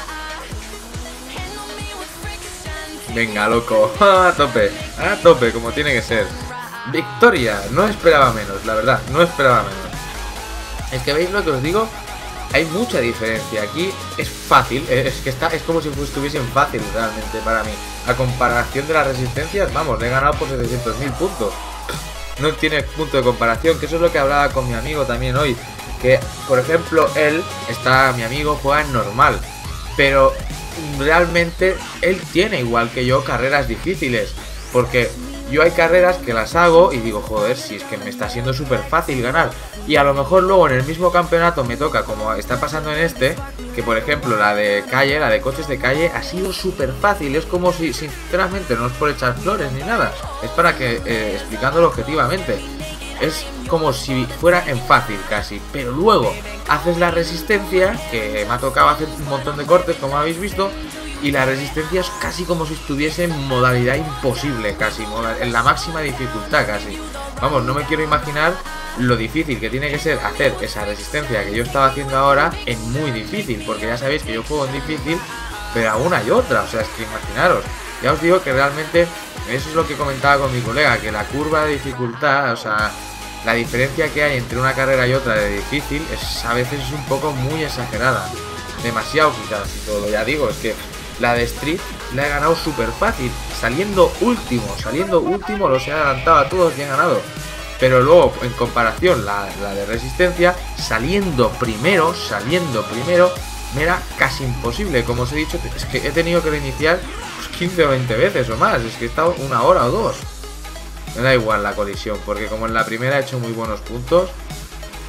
Venga, loco, a tope, como tiene que ser. Victoria, no esperaba menos, la verdad, no esperaba menos. Es que veis lo que os digo, hay mucha diferencia. Aquí es fácil, es como si estuviesen fácil realmente para mí. A comparación de las resistencias, vamos, le he ganado por 700.000 puntos. No tiene punto de comparación, que eso es lo que hablaba con mi amigo también hoy. Que, por ejemplo, mi amigo juega en normal, pero realmente él tiene, igual que yo, carreras difíciles. Porque yo hay carreras que las hago y digo, joder, si es que me está siendo súper fácil ganar. Y a lo mejor luego en el mismo campeonato me toca, como está pasando en este, que por ejemplo la de calle, la de coches de calle, ha sido súper fácil. Es como si, sinceramente, no es por echar flores ni nada, es para que, explicándolo objetivamente, es como si fuera en fácil casi. Pero luego haces la resistencia, que me ha tocado hacer un montón de cortes, como habéis visto, y la resistencia es casi como si estuviese en modalidad imposible, casi, en la máxima dificultad casi. Vamos, no me quiero imaginar lo difícil que tiene que ser hacer esa resistencia que yo estaba haciendo ahora en muy difícil, porque ya sabéis que yo juego en difícil, pero a una y otra, o sea, es que imaginaros. Ya os digo que realmente, eso es lo que comentaba con mi colega, que la curva de dificultad, o sea, la diferencia que hay entre una carrera y otra de difícil, a veces es un poco muy exagerada. Demasiado quizás y todo, ya digo, es que la de Street la he ganado súper fácil, saliendo último, los he adelantado a todos y he ganado. Pero luego, en comparación, la de resistencia, saliendo primero, me era casi imposible. Como os he dicho, es que he tenido que reiniciar pues, 15 o 20 veces o más, es que he estado 1 hora o 2. Me da igual la colisión, porque como en la primera he hecho muy buenos puntos.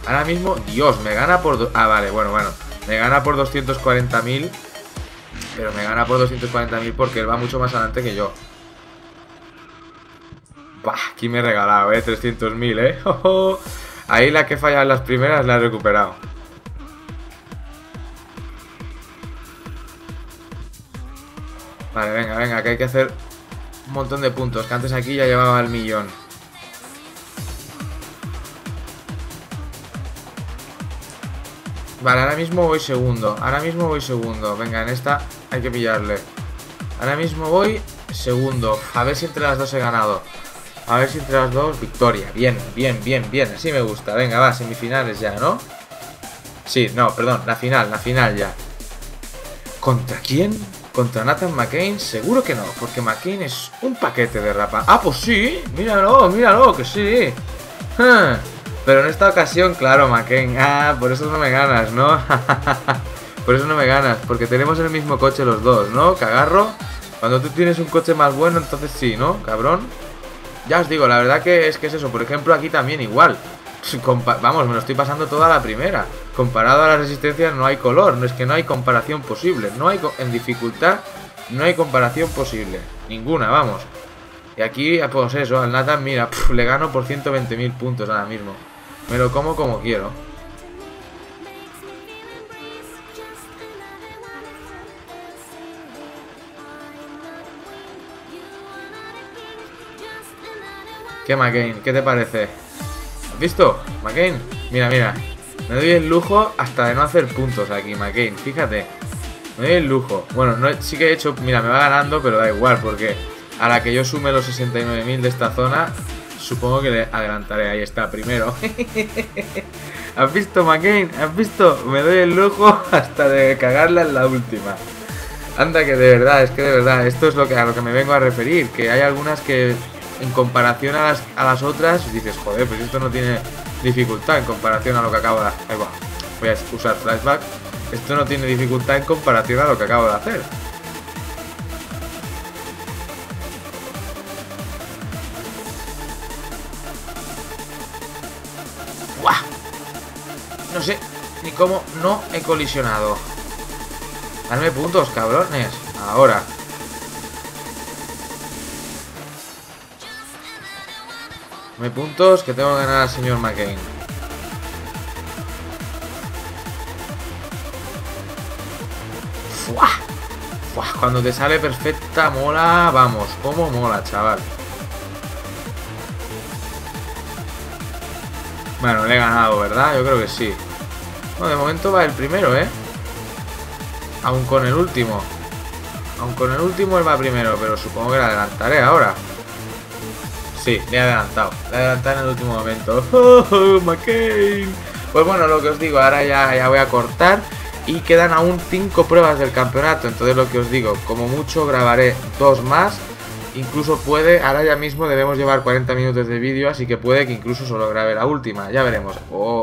Ahora mismo, Dios, me gana por... Ah, vale, bueno. Me gana por 240.000. Pero me gana por 240.000 porque él va mucho más adelante que yo. Bah, aquí me he regalado, 300.000, Ahí la que falla en las primeras la he recuperado. Vale, venga, que hay que hacer un montón de puntos. Que antes aquí ya llevaba el millón. Vale, ahora mismo voy segundo. Venga, en esta hay que pillarle. Ahora mismo voy segundo. A ver si entre las dos he ganado. A ver si entre las dos, victoria. Bien. Así me gusta. Venga, va, semifinales ya, ¿no? Sí, no, perdón, la final ya. ¿Contra quién? ¿Contra Nathan McCain? Seguro que no, porque McCain es un paquete de rapa. Ah, pues sí, míralo, que sí. Pero en esta ocasión, claro, McCain. Ah, por eso no me ganas, ¿no? Por eso no me ganas, porque tenemos el mismo coche los dos, ¿no? Cagarro. Cuando tú tienes un coche más bueno, entonces sí, ¿no? Cabrón. Ya os digo, la verdad que es eso. Por ejemplo, aquí también igual. Vamos, me lo estoy pasando toda la primera. Comparado a la resistencia no hay color. No es que no hay comparación posible. En dificultad no hay comparación posible. Ninguna, vamos. Y aquí, pues eso, al Nathan, mira, le gano por 120.000 puntos ahora mismo. Me lo como quiero. ¿Qué, McCain? ¿Qué te parece? ¿Has visto, McCain? Mira. Me doy el lujo hasta de no hacer puntos aquí, McCain. Fíjate. Me doy el lujo. Bueno, sí que he hecho... Mira, me va ganando, pero da igual, porque a la que yo sume los 69.000 de esta zona, supongo que le adelantaré. Ahí está, primero. ¿Has visto, McCain? ¿Has visto? Me doy el lujo hasta de cagarla en la última. Anda, que de verdad, esto es a lo que me vengo a referir. Que hay algunas que... En comparación a las otras, dices, joder, pues esto no tiene dificultad en comparación a lo que acabo de hacer. Ahí va, voy a usar flashback. Esto no tiene dificultad en comparación a lo que acabo de hacer. ¡Buah! No sé ni cómo no he colisionado. Darme puntos, cabrones. Ahora. Dame puntos que tengo que ganar al señor McCain. ¡Fua! ¡Fua! Cuando te sale perfecta, mola. Vamos, cómo mola, chaval. Bueno, le he ganado, ¿verdad? Yo creo que sí. No, de momento va el primero, Aún con el último. Él va primero, pero supongo que le adelantaré ahora. Sí, le he adelantado. En el último momento. ¡Oh, McCain! Pues bueno, lo que os digo, ahora ya voy a cortar. Y quedan aún 5 pruebas del campeonato. Entonces lo que os digo, como mucho grabaré 2 más. Incluso ahora ya mismo debemos llevar 40 minutos de vídeo. Así que puede que incluso solo grabe la última. Ya veremos.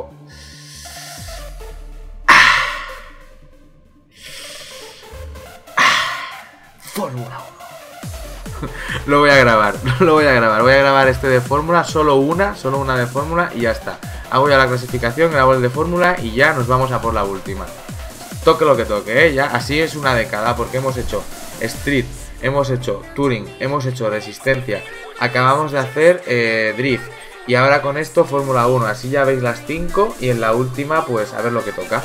Fórmula 1. Lo voy a grabar. Voy a grabar este de fórmula, solo una de fórmula y ya está. Hago ya la clasificación, grabo el de fórmula y ya nos vamos a por la última. Toque lo que toque, ya. Así es una de cada, porque hemos hecho Street, hemos hecho Touring, hemos hecho Resistencia, acabamos de hacer Drift. Y ahora con esto Fórmula 1, así ya veis las 5 y en la última pues a ver lo que toca.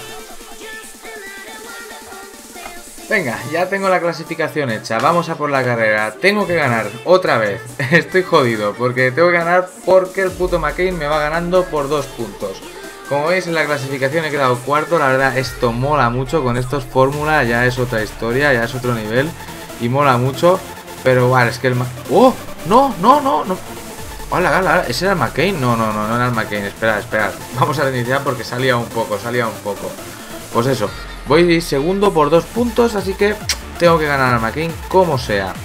Venga, ya tengo la clasificación hecha, vamos a por la carrera. Tengo que ganar otra vez. Estoy jodido porque tengo que ganar porque el puto McCain me va ganando por 2 puntos. Como veis en la clasificación he quedado cuarto. La verdad esto mola mucho, con estos fórmula ya es otra historia, ya es otro nivel. Y mola mucho, pero vale, es que el... ¡Oh! ¡No! Hola, ¿ese era el McCain? No era el McCain, esperad. Vamos a reiniciar porque salía un poco. Pues eso. Voy segundo por 2 puntos, así que tengo que ganar al McCain como sea.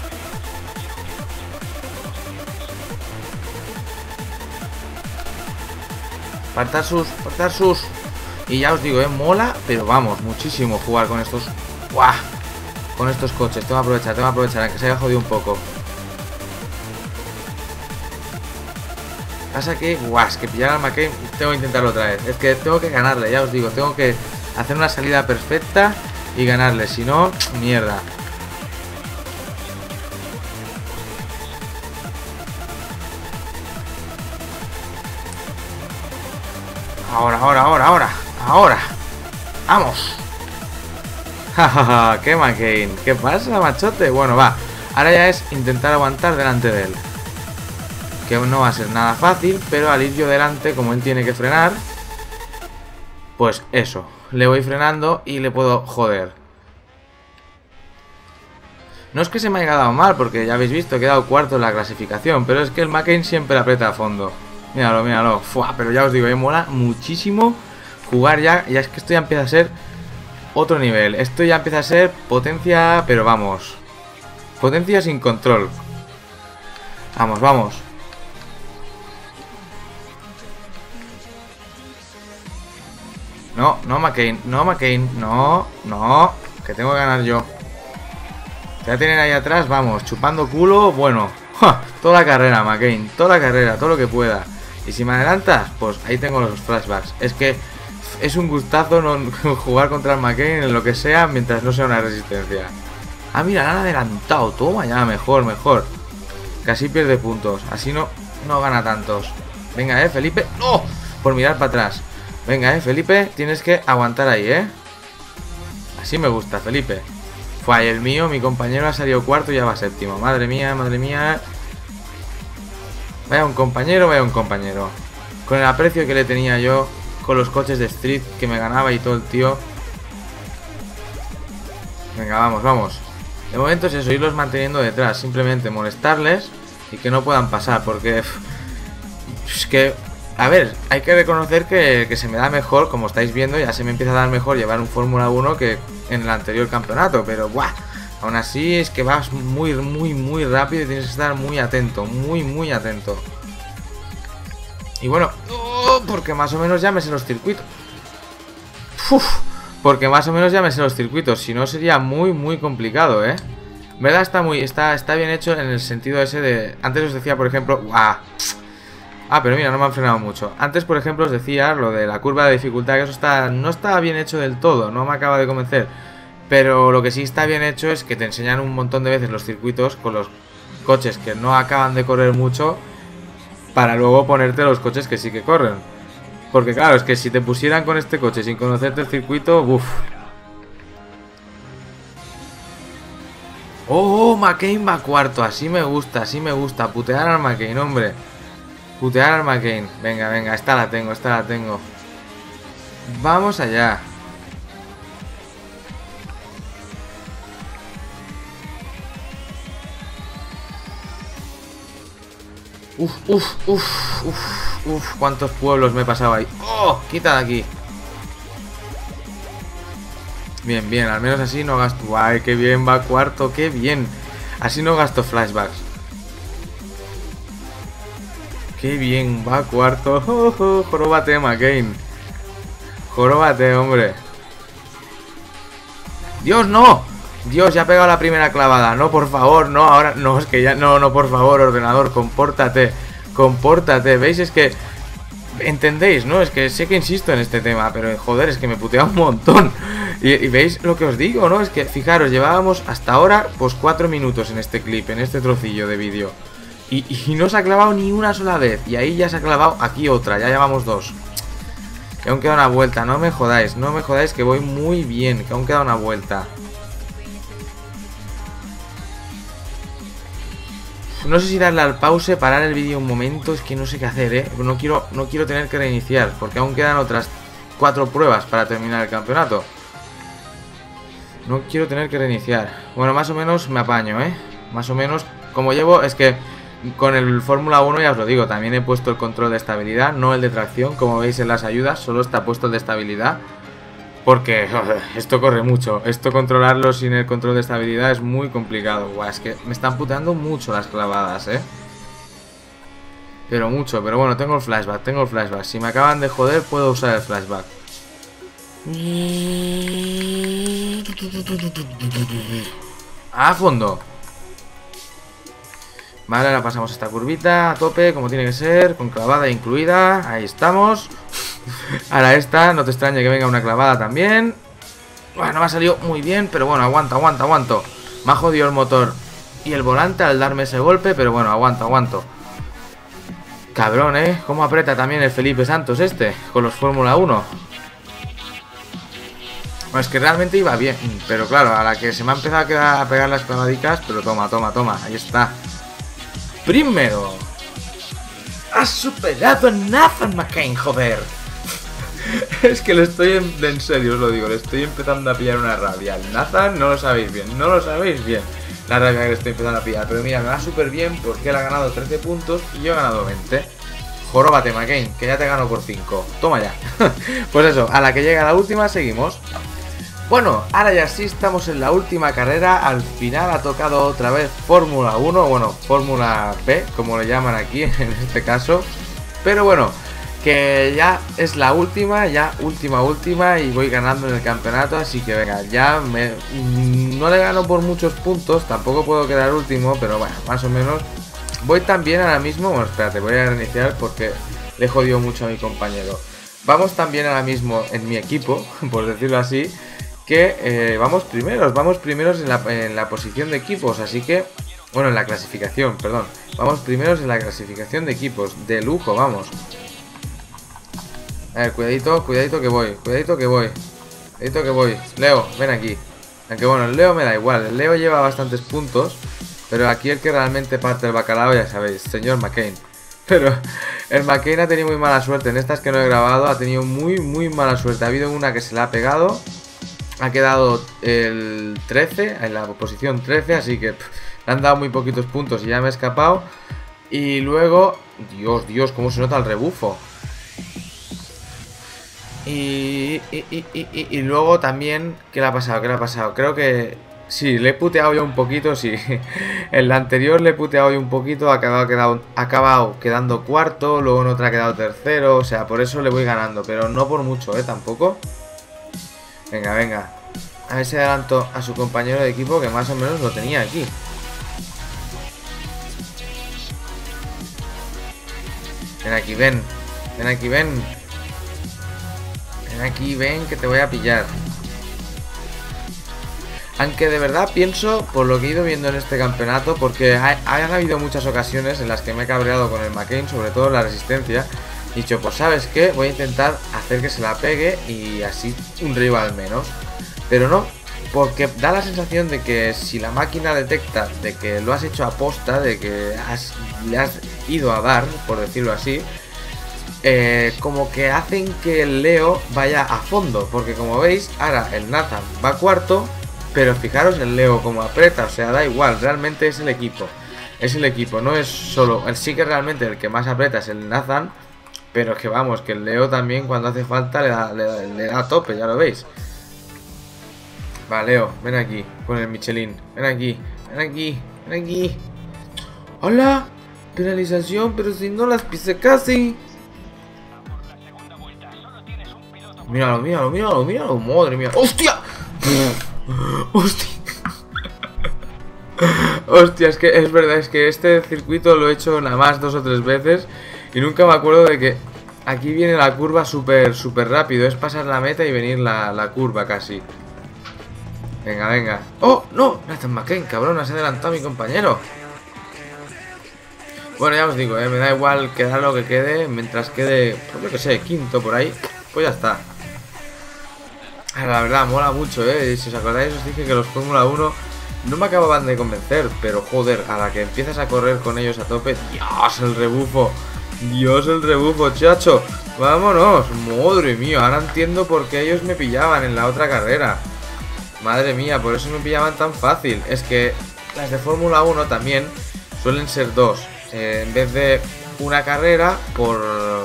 Apartar sus. Y ya os digo, mola, pero vamos, muchísimo jugar con estos. ¡Buah! Con estos coches. Tengo que aprovechar, aunque se haya jodido un poco. Pasa que, guau, es que pillar al McCain tengo que intentarlo otra vez. Es que tengo que ganarle, ya os digo. Tengo que hacer una salida perfecta y ganarle. Si no, mierda. Ahora. ¡Vamos! Jajaja, qué McCain. ¿Qué pasa, machote? Bueno, va. Ahora ya es intentar aguantar delante de él. Que no va a ser nada fácil, pero al ir yo delante, como él tiene que frenar, pues eso, le voy frenando y le puedo joder. No es que se me haya dado mal, porque ya habéis visto que he dado cuarto en la clasificación, pero es que el McCain siempre aprieta a fondo. Míralo, míralo. Fua, pero ya os digo, me mola muchísimo jugar ya. Ya es que esto ya empieza a ser otro nivel. Esto ya empieza a ser potencia, pero vamos. Potencia sin control. Vamos, vamos. No, no McCain, no McCain, no, no, que tengo que ganar yo. Ya tienen ahí atrás, vamos, chupando culo, bueno, ¡ja! Toda la carrera, McCain, toda la carrera, todo lo que pueda. Y si me adelantas, pues ahí tengo los flashbacks. Es que es un gustazo no jugar contra el McCain en lo que sea mientras no sea una resistencia. Ah, mira, la han adelantado, toma ya, mejor, mejor. Casi pierde puntos, así no gana tantos. Venga, Felipe, ¡no! Por mirar para atrás. Venga, Felipe, tienes que aguantar ahí, Así me gusta, Felipe. Fue el mío, mi compañero ha salido cuarto y ya va séptimo. Madre mía, madre mía. Vaya un compañero, vaya un compañero. Con el aprecio que le tenía yo, con los coches de Street que me ganaba y todo el tío. Venga, vamos, vamos. De momento es eso, irlos manteniendo detrás. Simplemente molestarles y que no puedan pasar, porque... Es que... A ver, hay que reconocer que se me da mejor, como estáis viendo, ya se me empieza a dar mejor llevar un Fórmula 1 que en el anterior campeonato, pero ¡buah! Aún así es que vas muy rápido y tienes que estar muy atento, muy atento. Y bueno, porque más o menos ya me sé los circuitos. Porque más o menos ya me sé los circuitos, si no sería muy complicado, ¿Verdad? Está bien hecho en el sentido ese de... Antes os decía, por ejemplo... ¡Buah! Ah, pero mira, no me han frenado mucho. Antes, por ejemplo, os decía lo de la curva de dificultad, que eso no está bien hecho del todo, no me acaba de convencer. Pero lo que sí está bien hecho es que te enseñan un montón de veces los circuitos con los coches que no acaban de correr mucho, para luego ponerte los coches que sí que corren. Porque claro, es que si te pusieran con este coche sin conocerte el circuito, uff. Oh, McCain va cuarto, así me gusta, putear al McCain, hombre. Putear al McCain. Venga, esta la tengo. Vamos allá. Uf, cuántos pueblos me he pasado ahí. ¡Oh! Quita de aquí. Bien, al menos así no gasto. ¡Ay, qué bien! Va cuarto, qué bien. Así no gasto flashbacks. ¡Qué bien! Va cuarto. Joróbate, McCain. Joróbate, hombre. ¡Dios, no! Dios, ya ha pegado la primera clavada. No, por favor, no, ahora... No, es que ya... No, por favor, ordenador, compórtate. ¿Veis? Es que... ¿Entendéis, no? Es que sé que insisto en este tema, pero joder, es que me putea un montón. Y veis lo que os digo, ¿no? Es que, fijaros, llevábamos hasta ahora, pues 4 minutos en este clip, en este trocillo de vídeo. Y no se ha clavado ni una sola vez. Y ahí ya se ha clavado aquí otra. Ya llevamos 2. Que aún queda una vuelta. No me jodáis que voy muy bien. Que aún queda una vuelta. No sé si darle al pause, parar el vídeo un momento. Es que no sé qué hacer, No quiero tener que reiniciar. Porque aún quedan otras 4 pruebas para terminar el campeonato. No quiero tener que reiniciar. Bueno, más o menos me apaño, Más o menos. Como llevo, es que... Con el Fórmula 1 ya os lo digo, también he puesto el control de estabilidad, no el de tracción, como veis en las ayudas, solo está puesto el de estabilidad. Porque esto corre mucho, esto controlarlo sin el control de estabilidad es muy complicado. Buah, es que me están puteando mucho las clavadas, Pero mucho, pero bueno, tengo el flashback, Si me acaban de joder, puedo usar el flashback. A fondo. Vale, ahora pasamos esta curvita a tope, como tiene que ser, con clavada incluida. Ahí estamos. Ahora esta, no te extrañe que venga una clavada también. Bueno, me ha salido muy bien, pero bueno, aguanto. Me ha jodido el motor y el volante al darme ese golpe, pero bueno, aguanto. Cabrón, cómo aprieta también el Felipe Santos este, con los Fórmula 1. Bueno, es que realmente iba bien, pero claro, a la que se me ha empezado a pegar las clavadicas, pero toma, ahí está. Primero. Has superado a Nathan McCain, joder. Es que en serio os lo digo, le estoy empezando a pillar una rabia. El Nathan no lo sabéis bien, la rabia que le estoy empezando a pillar. Pero mira, me va súper bien porque él ha ganado 13 puntos y yo he ganado 20. Joróbate, McCain, que ya te gano por 5. Toma ya. Pues eso, a la que llega la última seguimos. Bueno, ahora ya sí estamos en la última carrera. Al final ha tocado otra vez Fórmula 1, bueno, Fórmula B, como le llaman aquí en este caso. Pero bueno, que ya es la última, última y voy ganando en el campeonato. Así que venga, no le gano por muchos puntos, tampoco puedo quedar último, pero bueno, más o menos voy tan bien ahora mismo. Bueno, espérate, voy a reiniciar porque le he jodido mucho a mi compañero. Vamos tan bien ahora mismo en mi equipo, por decirlo así, que vamos primeros en la posición de equipos, así que, bueno, en la clasificación, perdón, vamos primeros en la clasificación de equipos, de lujo, vamos. A ver, cuidadito que voy, Leo, ven aquí. Aunque bueno, el Leo me da igual, el Leo lleva bastantes puntos, pero aquí el que realmente parte el bacalao, ya sabéis, señor McCain. Pero el McCain ha tenido muy mala suerte, en estas que no he grabado ha tenido muy mala suerte. Ha habido una que se la ha pegado. Ha quedado el 13, en la posición 13, así que le han dado muy poquitos puntos y ya me he escapado. Y luego, Dios, cómo se nota el rebufo. Y luego también, ¿qué le ha pasado? Creo que sí, le he puteado yo un poquito, sí. En la anterior le he puteado yo un poquito, ha acabado quedando cuarto, luego en otra ha quedado tercero, o sea, por eso le voy ganando, pero no por mucho, tampoco. Venga. A ver si adelanto a su compañero de equipo que más o menos lo tenía aquí. Ven aquí, ven. Ven aquí, ven, que te voy a pillar. Aunque de verdad pienso, por lo que he ido viendo en este campeonato, porque han habido muchas ocasiones en las que me he cabreado con el McCain, sobre todo en la resistencia. He dicho, pues ¿sabes qué? Voy a intentar hacer que se la pegue y así un rival menos. Pero no, porque da la sensación de que si la máquina detecta de que lo has hecho a posta, de que le has ido a dar, por decirlo así, como que hacen que el Leo vaya a fondo. Porque como veis, ahora el Nathan va cuarto, pero fijaros el Leo como aprieta, o sea, da igual, realmente es el equipo. Es el equipo, no es solo, sí que realmente el que más aprieta es el Nathan. Pero que vamos, que el Leo también cuando hace falta le da a tope, ya lo veis. Va, Leo, ven aquí, con el Michelin. Ven aquí. ¡Hola! Penalización, pero si no las pisé casi. Míralo. Madre mía. ¡Hostia! Hostia, es que es verdad, es que este circuito lo he hecho nada más 2 o 3 veces. Y nunca me acuerdo de que aquí viene la curva súper rápido. Es pasar la meta y venir la curva casi. Venga. ¡Oh, no! Nathan McCain, cabrón, has adelantado a mi compañero. Bueno, ya os digo, me da igual quedar lo que quede. Mientras quede, pues yo que sé, quinto por ahí, pues ya está. La verdad, mola mucho, Si os acordáis, os dije que los Fórmula 1 no me acababan de convencer. Pero joder, a la que empiezas a correr con ellos a tope, ¡Dios, el rebufo! Chacho. Vámonos. Madre mía, ahora entiendo por qué ellos me pillaban en la otra carrera. Madre mía, por eso me pillaban tan fácil. Es que las de Fórmula 1 también suelen ser 2. En vez de una carrera por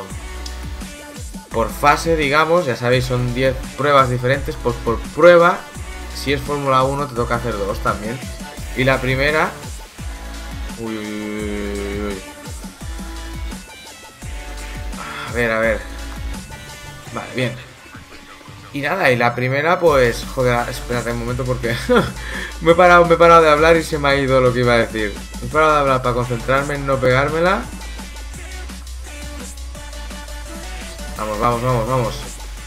fase, digamos. Ya sabéis, son 10 pruebas diferentes. Pues por prueba, si es Fórmula 1 te toca hacer 2 también. Y la primera... Uy. A ver. Vale, bien. Y nada, y la primera, pues, joder, espérate un momento porque me he parado de hablar y se me ha ido lo que iba a decir. Me he parado de hablar para concentrarme en no pegármela. Vamos, vamos, vamos, vamos.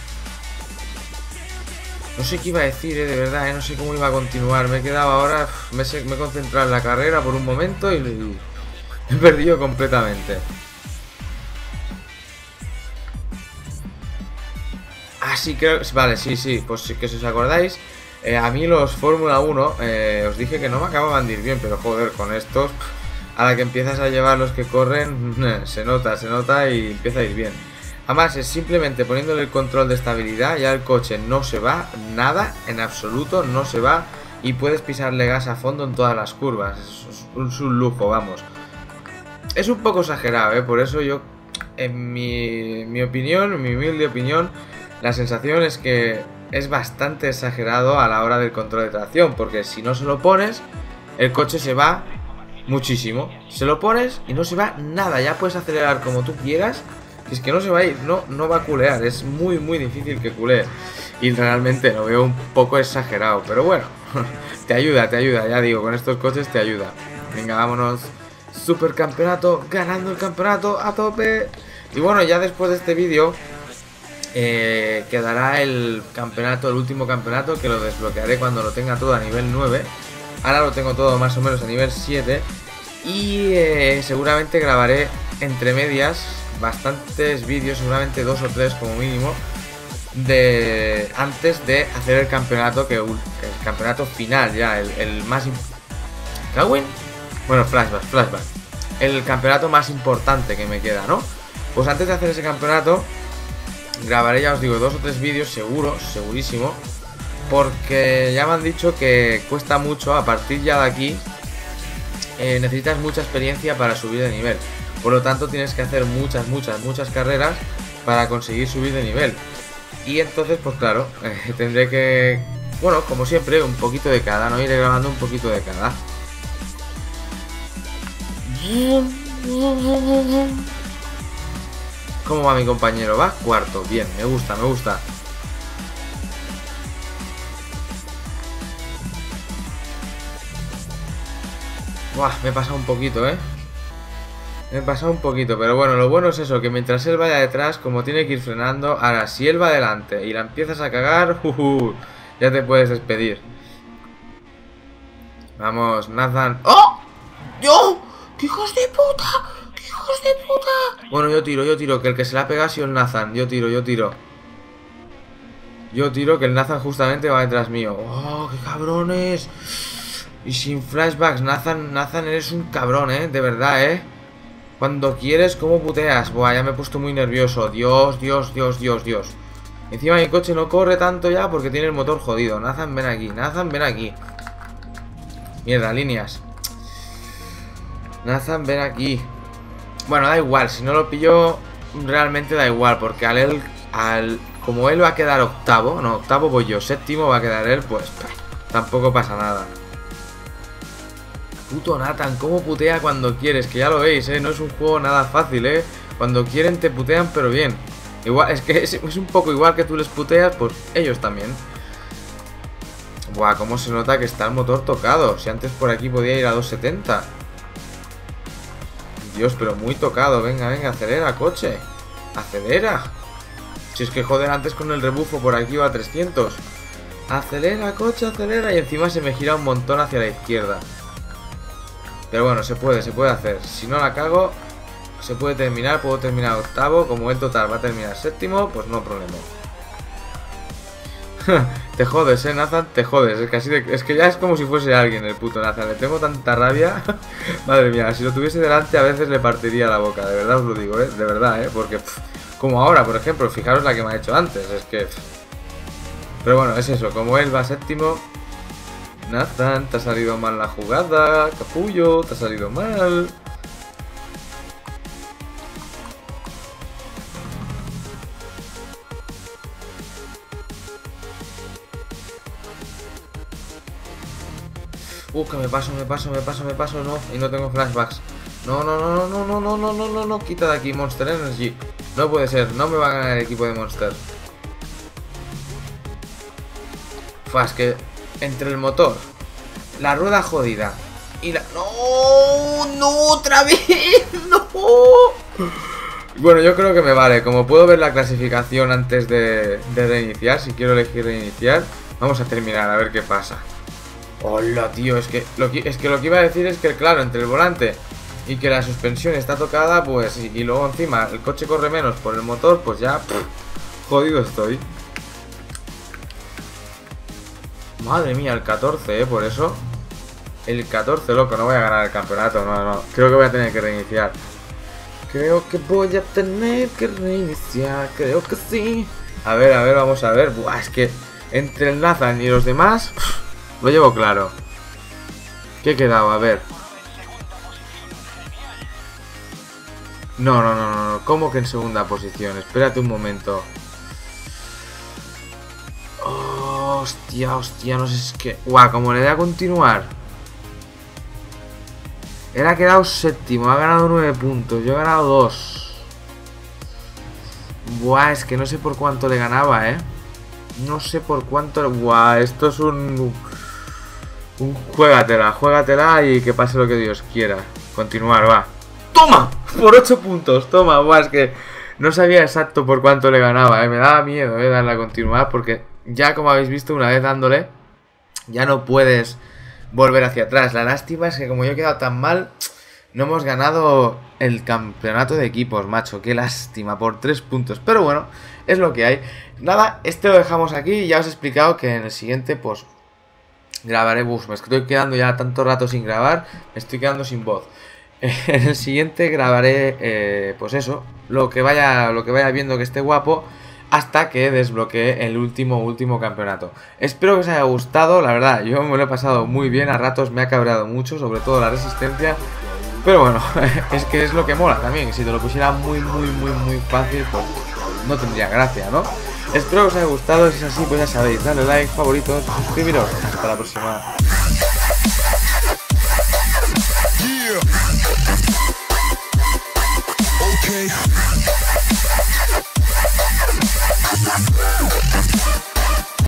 No sé qué iba a decir, de verdad, no sé cómo iba a continuar. Me he quedado ahora, me he concentrado en la carrera por un momento y me he perdido completamente. Ah, sí, creo, vale, sí, pues sí, que si os acordáis, a mí los Fórmula 1, os dije que no me acababan de ir bien, pero joder, con estos, a la que empiezas a llevar los que corren, se nota y empieza a ir bien. Además, es simplemente poniéndole el control de estabilidad, ya el coche no se va, nada, en absoluto, no se va, y puedes pisarle gas a fondo en todas las curvas, es un lujo, vamos. Es un poco exagerado, por eso yo, en mi opinión, en mi humilde opinión, la sensación es que es bastante exagerado a la hora del control de tracción, porque si no se lo pones, el coche se va muchísimo. Se lo pones y no se va nada, ya puedes acelerar como tú quieras, y es que no se va a ir, no va a culear, es muy difícil que culee. Y realmente lo veo un poco exagerado, pero bueno, te ayuda, ya digo, con estos coches te ayuda. Venga, vámonos, supercampeonato, ganando el campeonato a tope. Y bueno, ya después de este vídeo quedará el campeonato, el último campeonato, que lo desbloquearé cuando lo tenga todo a nivel 9. Ahora lo tengo todo más o menos a nivel 7. Y seguramente grabaré entre medias bastantes vídeos, seguramente 2 o 3 como mínimo, antes de hacer el campeonato, el campeonato final ya, el más bueno, flashback, el campeonato más importante que me queda, ¿no? Pues antes de hacer ese campeonato grabaré, ya os digo, 2 o 3 vídeos segurísimo, porque ya me han dicho que cuesta mucho. A partir ya de aquí necesitas mucha experiencia para subir de nivel, por lo tanto tienes que hacer muchas carreras para conseguir subir de nivel. Y entonces, pues claro, tendré que, bueno, como siempre, un poquito de cada, ¿no? Iré grabando un poquito de cada. ¿Cómo va mi compañero? Va cuarto, bien, me gusta. Buah, me he pasado un poquito, me he pasado un poquito, pero bueno, lo bueno es eso, que mientras él vaya detrás, como tiene que ir frenando, ahora si él va adelante y la empiezas a cagar, ya te puedes despedir. Vamos, Nathan. ¡Oh! ¡Yo! ¡Qué hijos de puta! ¡Hijos de puta! Bueno, yo tiro, que el que se la ha pegado ha sido el Nathan. Yo tiro, que el Nathan justamente va detrás mío. ¡Oh, qué cabrones! Y sin flashbacks, Nathan eres un cabrón, de verdad, Cuando quieres, ¿cómo puteas? Buah, ya me he puesto muy nervioso. Dios. Encima mi coche no corre tanto ya porque tiene el motor jodido. Nathan, ven aquí. Mierda, líneas. Nathan, ven aquí. Bueno, da igual, si no lo pillo, realmente da igual, porque como él va a quedar octavo, no, octavo voy yo, séptimo va a quedar él, pues tampoco pasa nada. Puto Nathan, cómo putea cuando quieres, que ya lo veis, no es un juego nada fácil, cuando quieren te putean, pero bien. Igual, es que es un poco igual que tú les puteas, pues ellos también. Buah, cómo se nota que está el motor tocado, si antes por aquí podía ir a 270. Dios, pero muy tocado. Venga, acelera, coche. Acelera. Si es que joder, antes con el rebufo por aquí iba a 300. Acelera, coche, acelera. Y encima se me gira un montón hacia la izquierda. Pero bueno, se puede hacer. Si no la cago, se puede terminar. Puedo terminar octavo. Como el total va a terminar séptimo, pues no problema. Te jodes, Nathan, te jodes. Es que ya es como si fuese alguien el puto Nathan. Le tengo tanta rabia. Madre mía, si lo tuviese delante a veces le partiría la boca. De verdad os lo digo, de verdad, porque como ahora, por ejemplo, fijaros la que me ha hecho antes. Es que pero bueno, es eso. Como él va séptimo. Nathan, te ha salido mal la jugada. Capullo, te ha salido mal. Que me paso, no, y no tengo flashbacks. No, quita de aquí Monster Energy. No puede ser, no me va a ganar el equipo de Monster. Fue, es que entre el motor, la rueda jodida y la... ¡No! ¡No! ¡Otra vez! ¡No! Bueno, yo creo que me vale. Como puedo ver la clasificación antes de reiniciar, si quiero elegir reiniciar, vamos a terminar a ver qué pasa. Hola, tío, es que lo que iba a decir es que, claro, entre el volante y que la suspensión está tocada, pues, y luego encima el coche corre menos por el motor, pues ya, jodido estoy. Madre mía, el 14, por eso. El 14, loco, no voy a ganar el campeonato, no. Creo que voy a tener que reiniciar. Creo que voy a tener que reiniciar, creo que sí. A ver, vamos a ver. Buah, es que entre el Nathan y los demás, lo llevo claro. ¿Qué he quedado? A ver. No. ¿Cómo que en segunda posición? Espérate un momento. Oh, hostia, no sé, es que... Guau, como le dé a continuar. Él ha quedado séptimo, ha ganado 9 puntos, yo he ganado 2. Buah, es que no sé por cuánto le ganaba, No sé por cuánto... Buah, esto es un juégatela y que pase lo que Dios quiera. Continuar, va. ¡Toma! Por 8 puntos, toma. Buah, es que no sabía exacto por cuánto le ganaba, Me daba miedo, darle a continuar porque ya como habéis visto, una vez dándole, ya no puedes volver hacia atrás. La lástima es que como yo he quedado tan mal, no hemos ganado el campeonato de equipos, macho. Qué lástima, por 3 puntos. Pero bueno, es lo que hay. Nada, este lo dejamos aquí. Ya os he explicado que en el siguiente, pues, grabaré. Me estoy quedando ya tanto rato sin grabar, me estoy quedando sin voz. En el siguiente grabaré, pues eso, lo que vaya viendo que esté guapo, hasta que desbloquee el último campeonato. Espero que os haya gustado, la verdad, yo me lo he pasado muy bien, a ratos me ha cabreado mucho, sobre todo la resistencia, pero bueno, es que es lo que mola también. Si te lo pusiera muy fácil, pues no tendría gracia, ¿no? Espero que os haya gustado, si es así, pues ya sabéis, dale like, favoritos, suscribiros, hasta la próxima.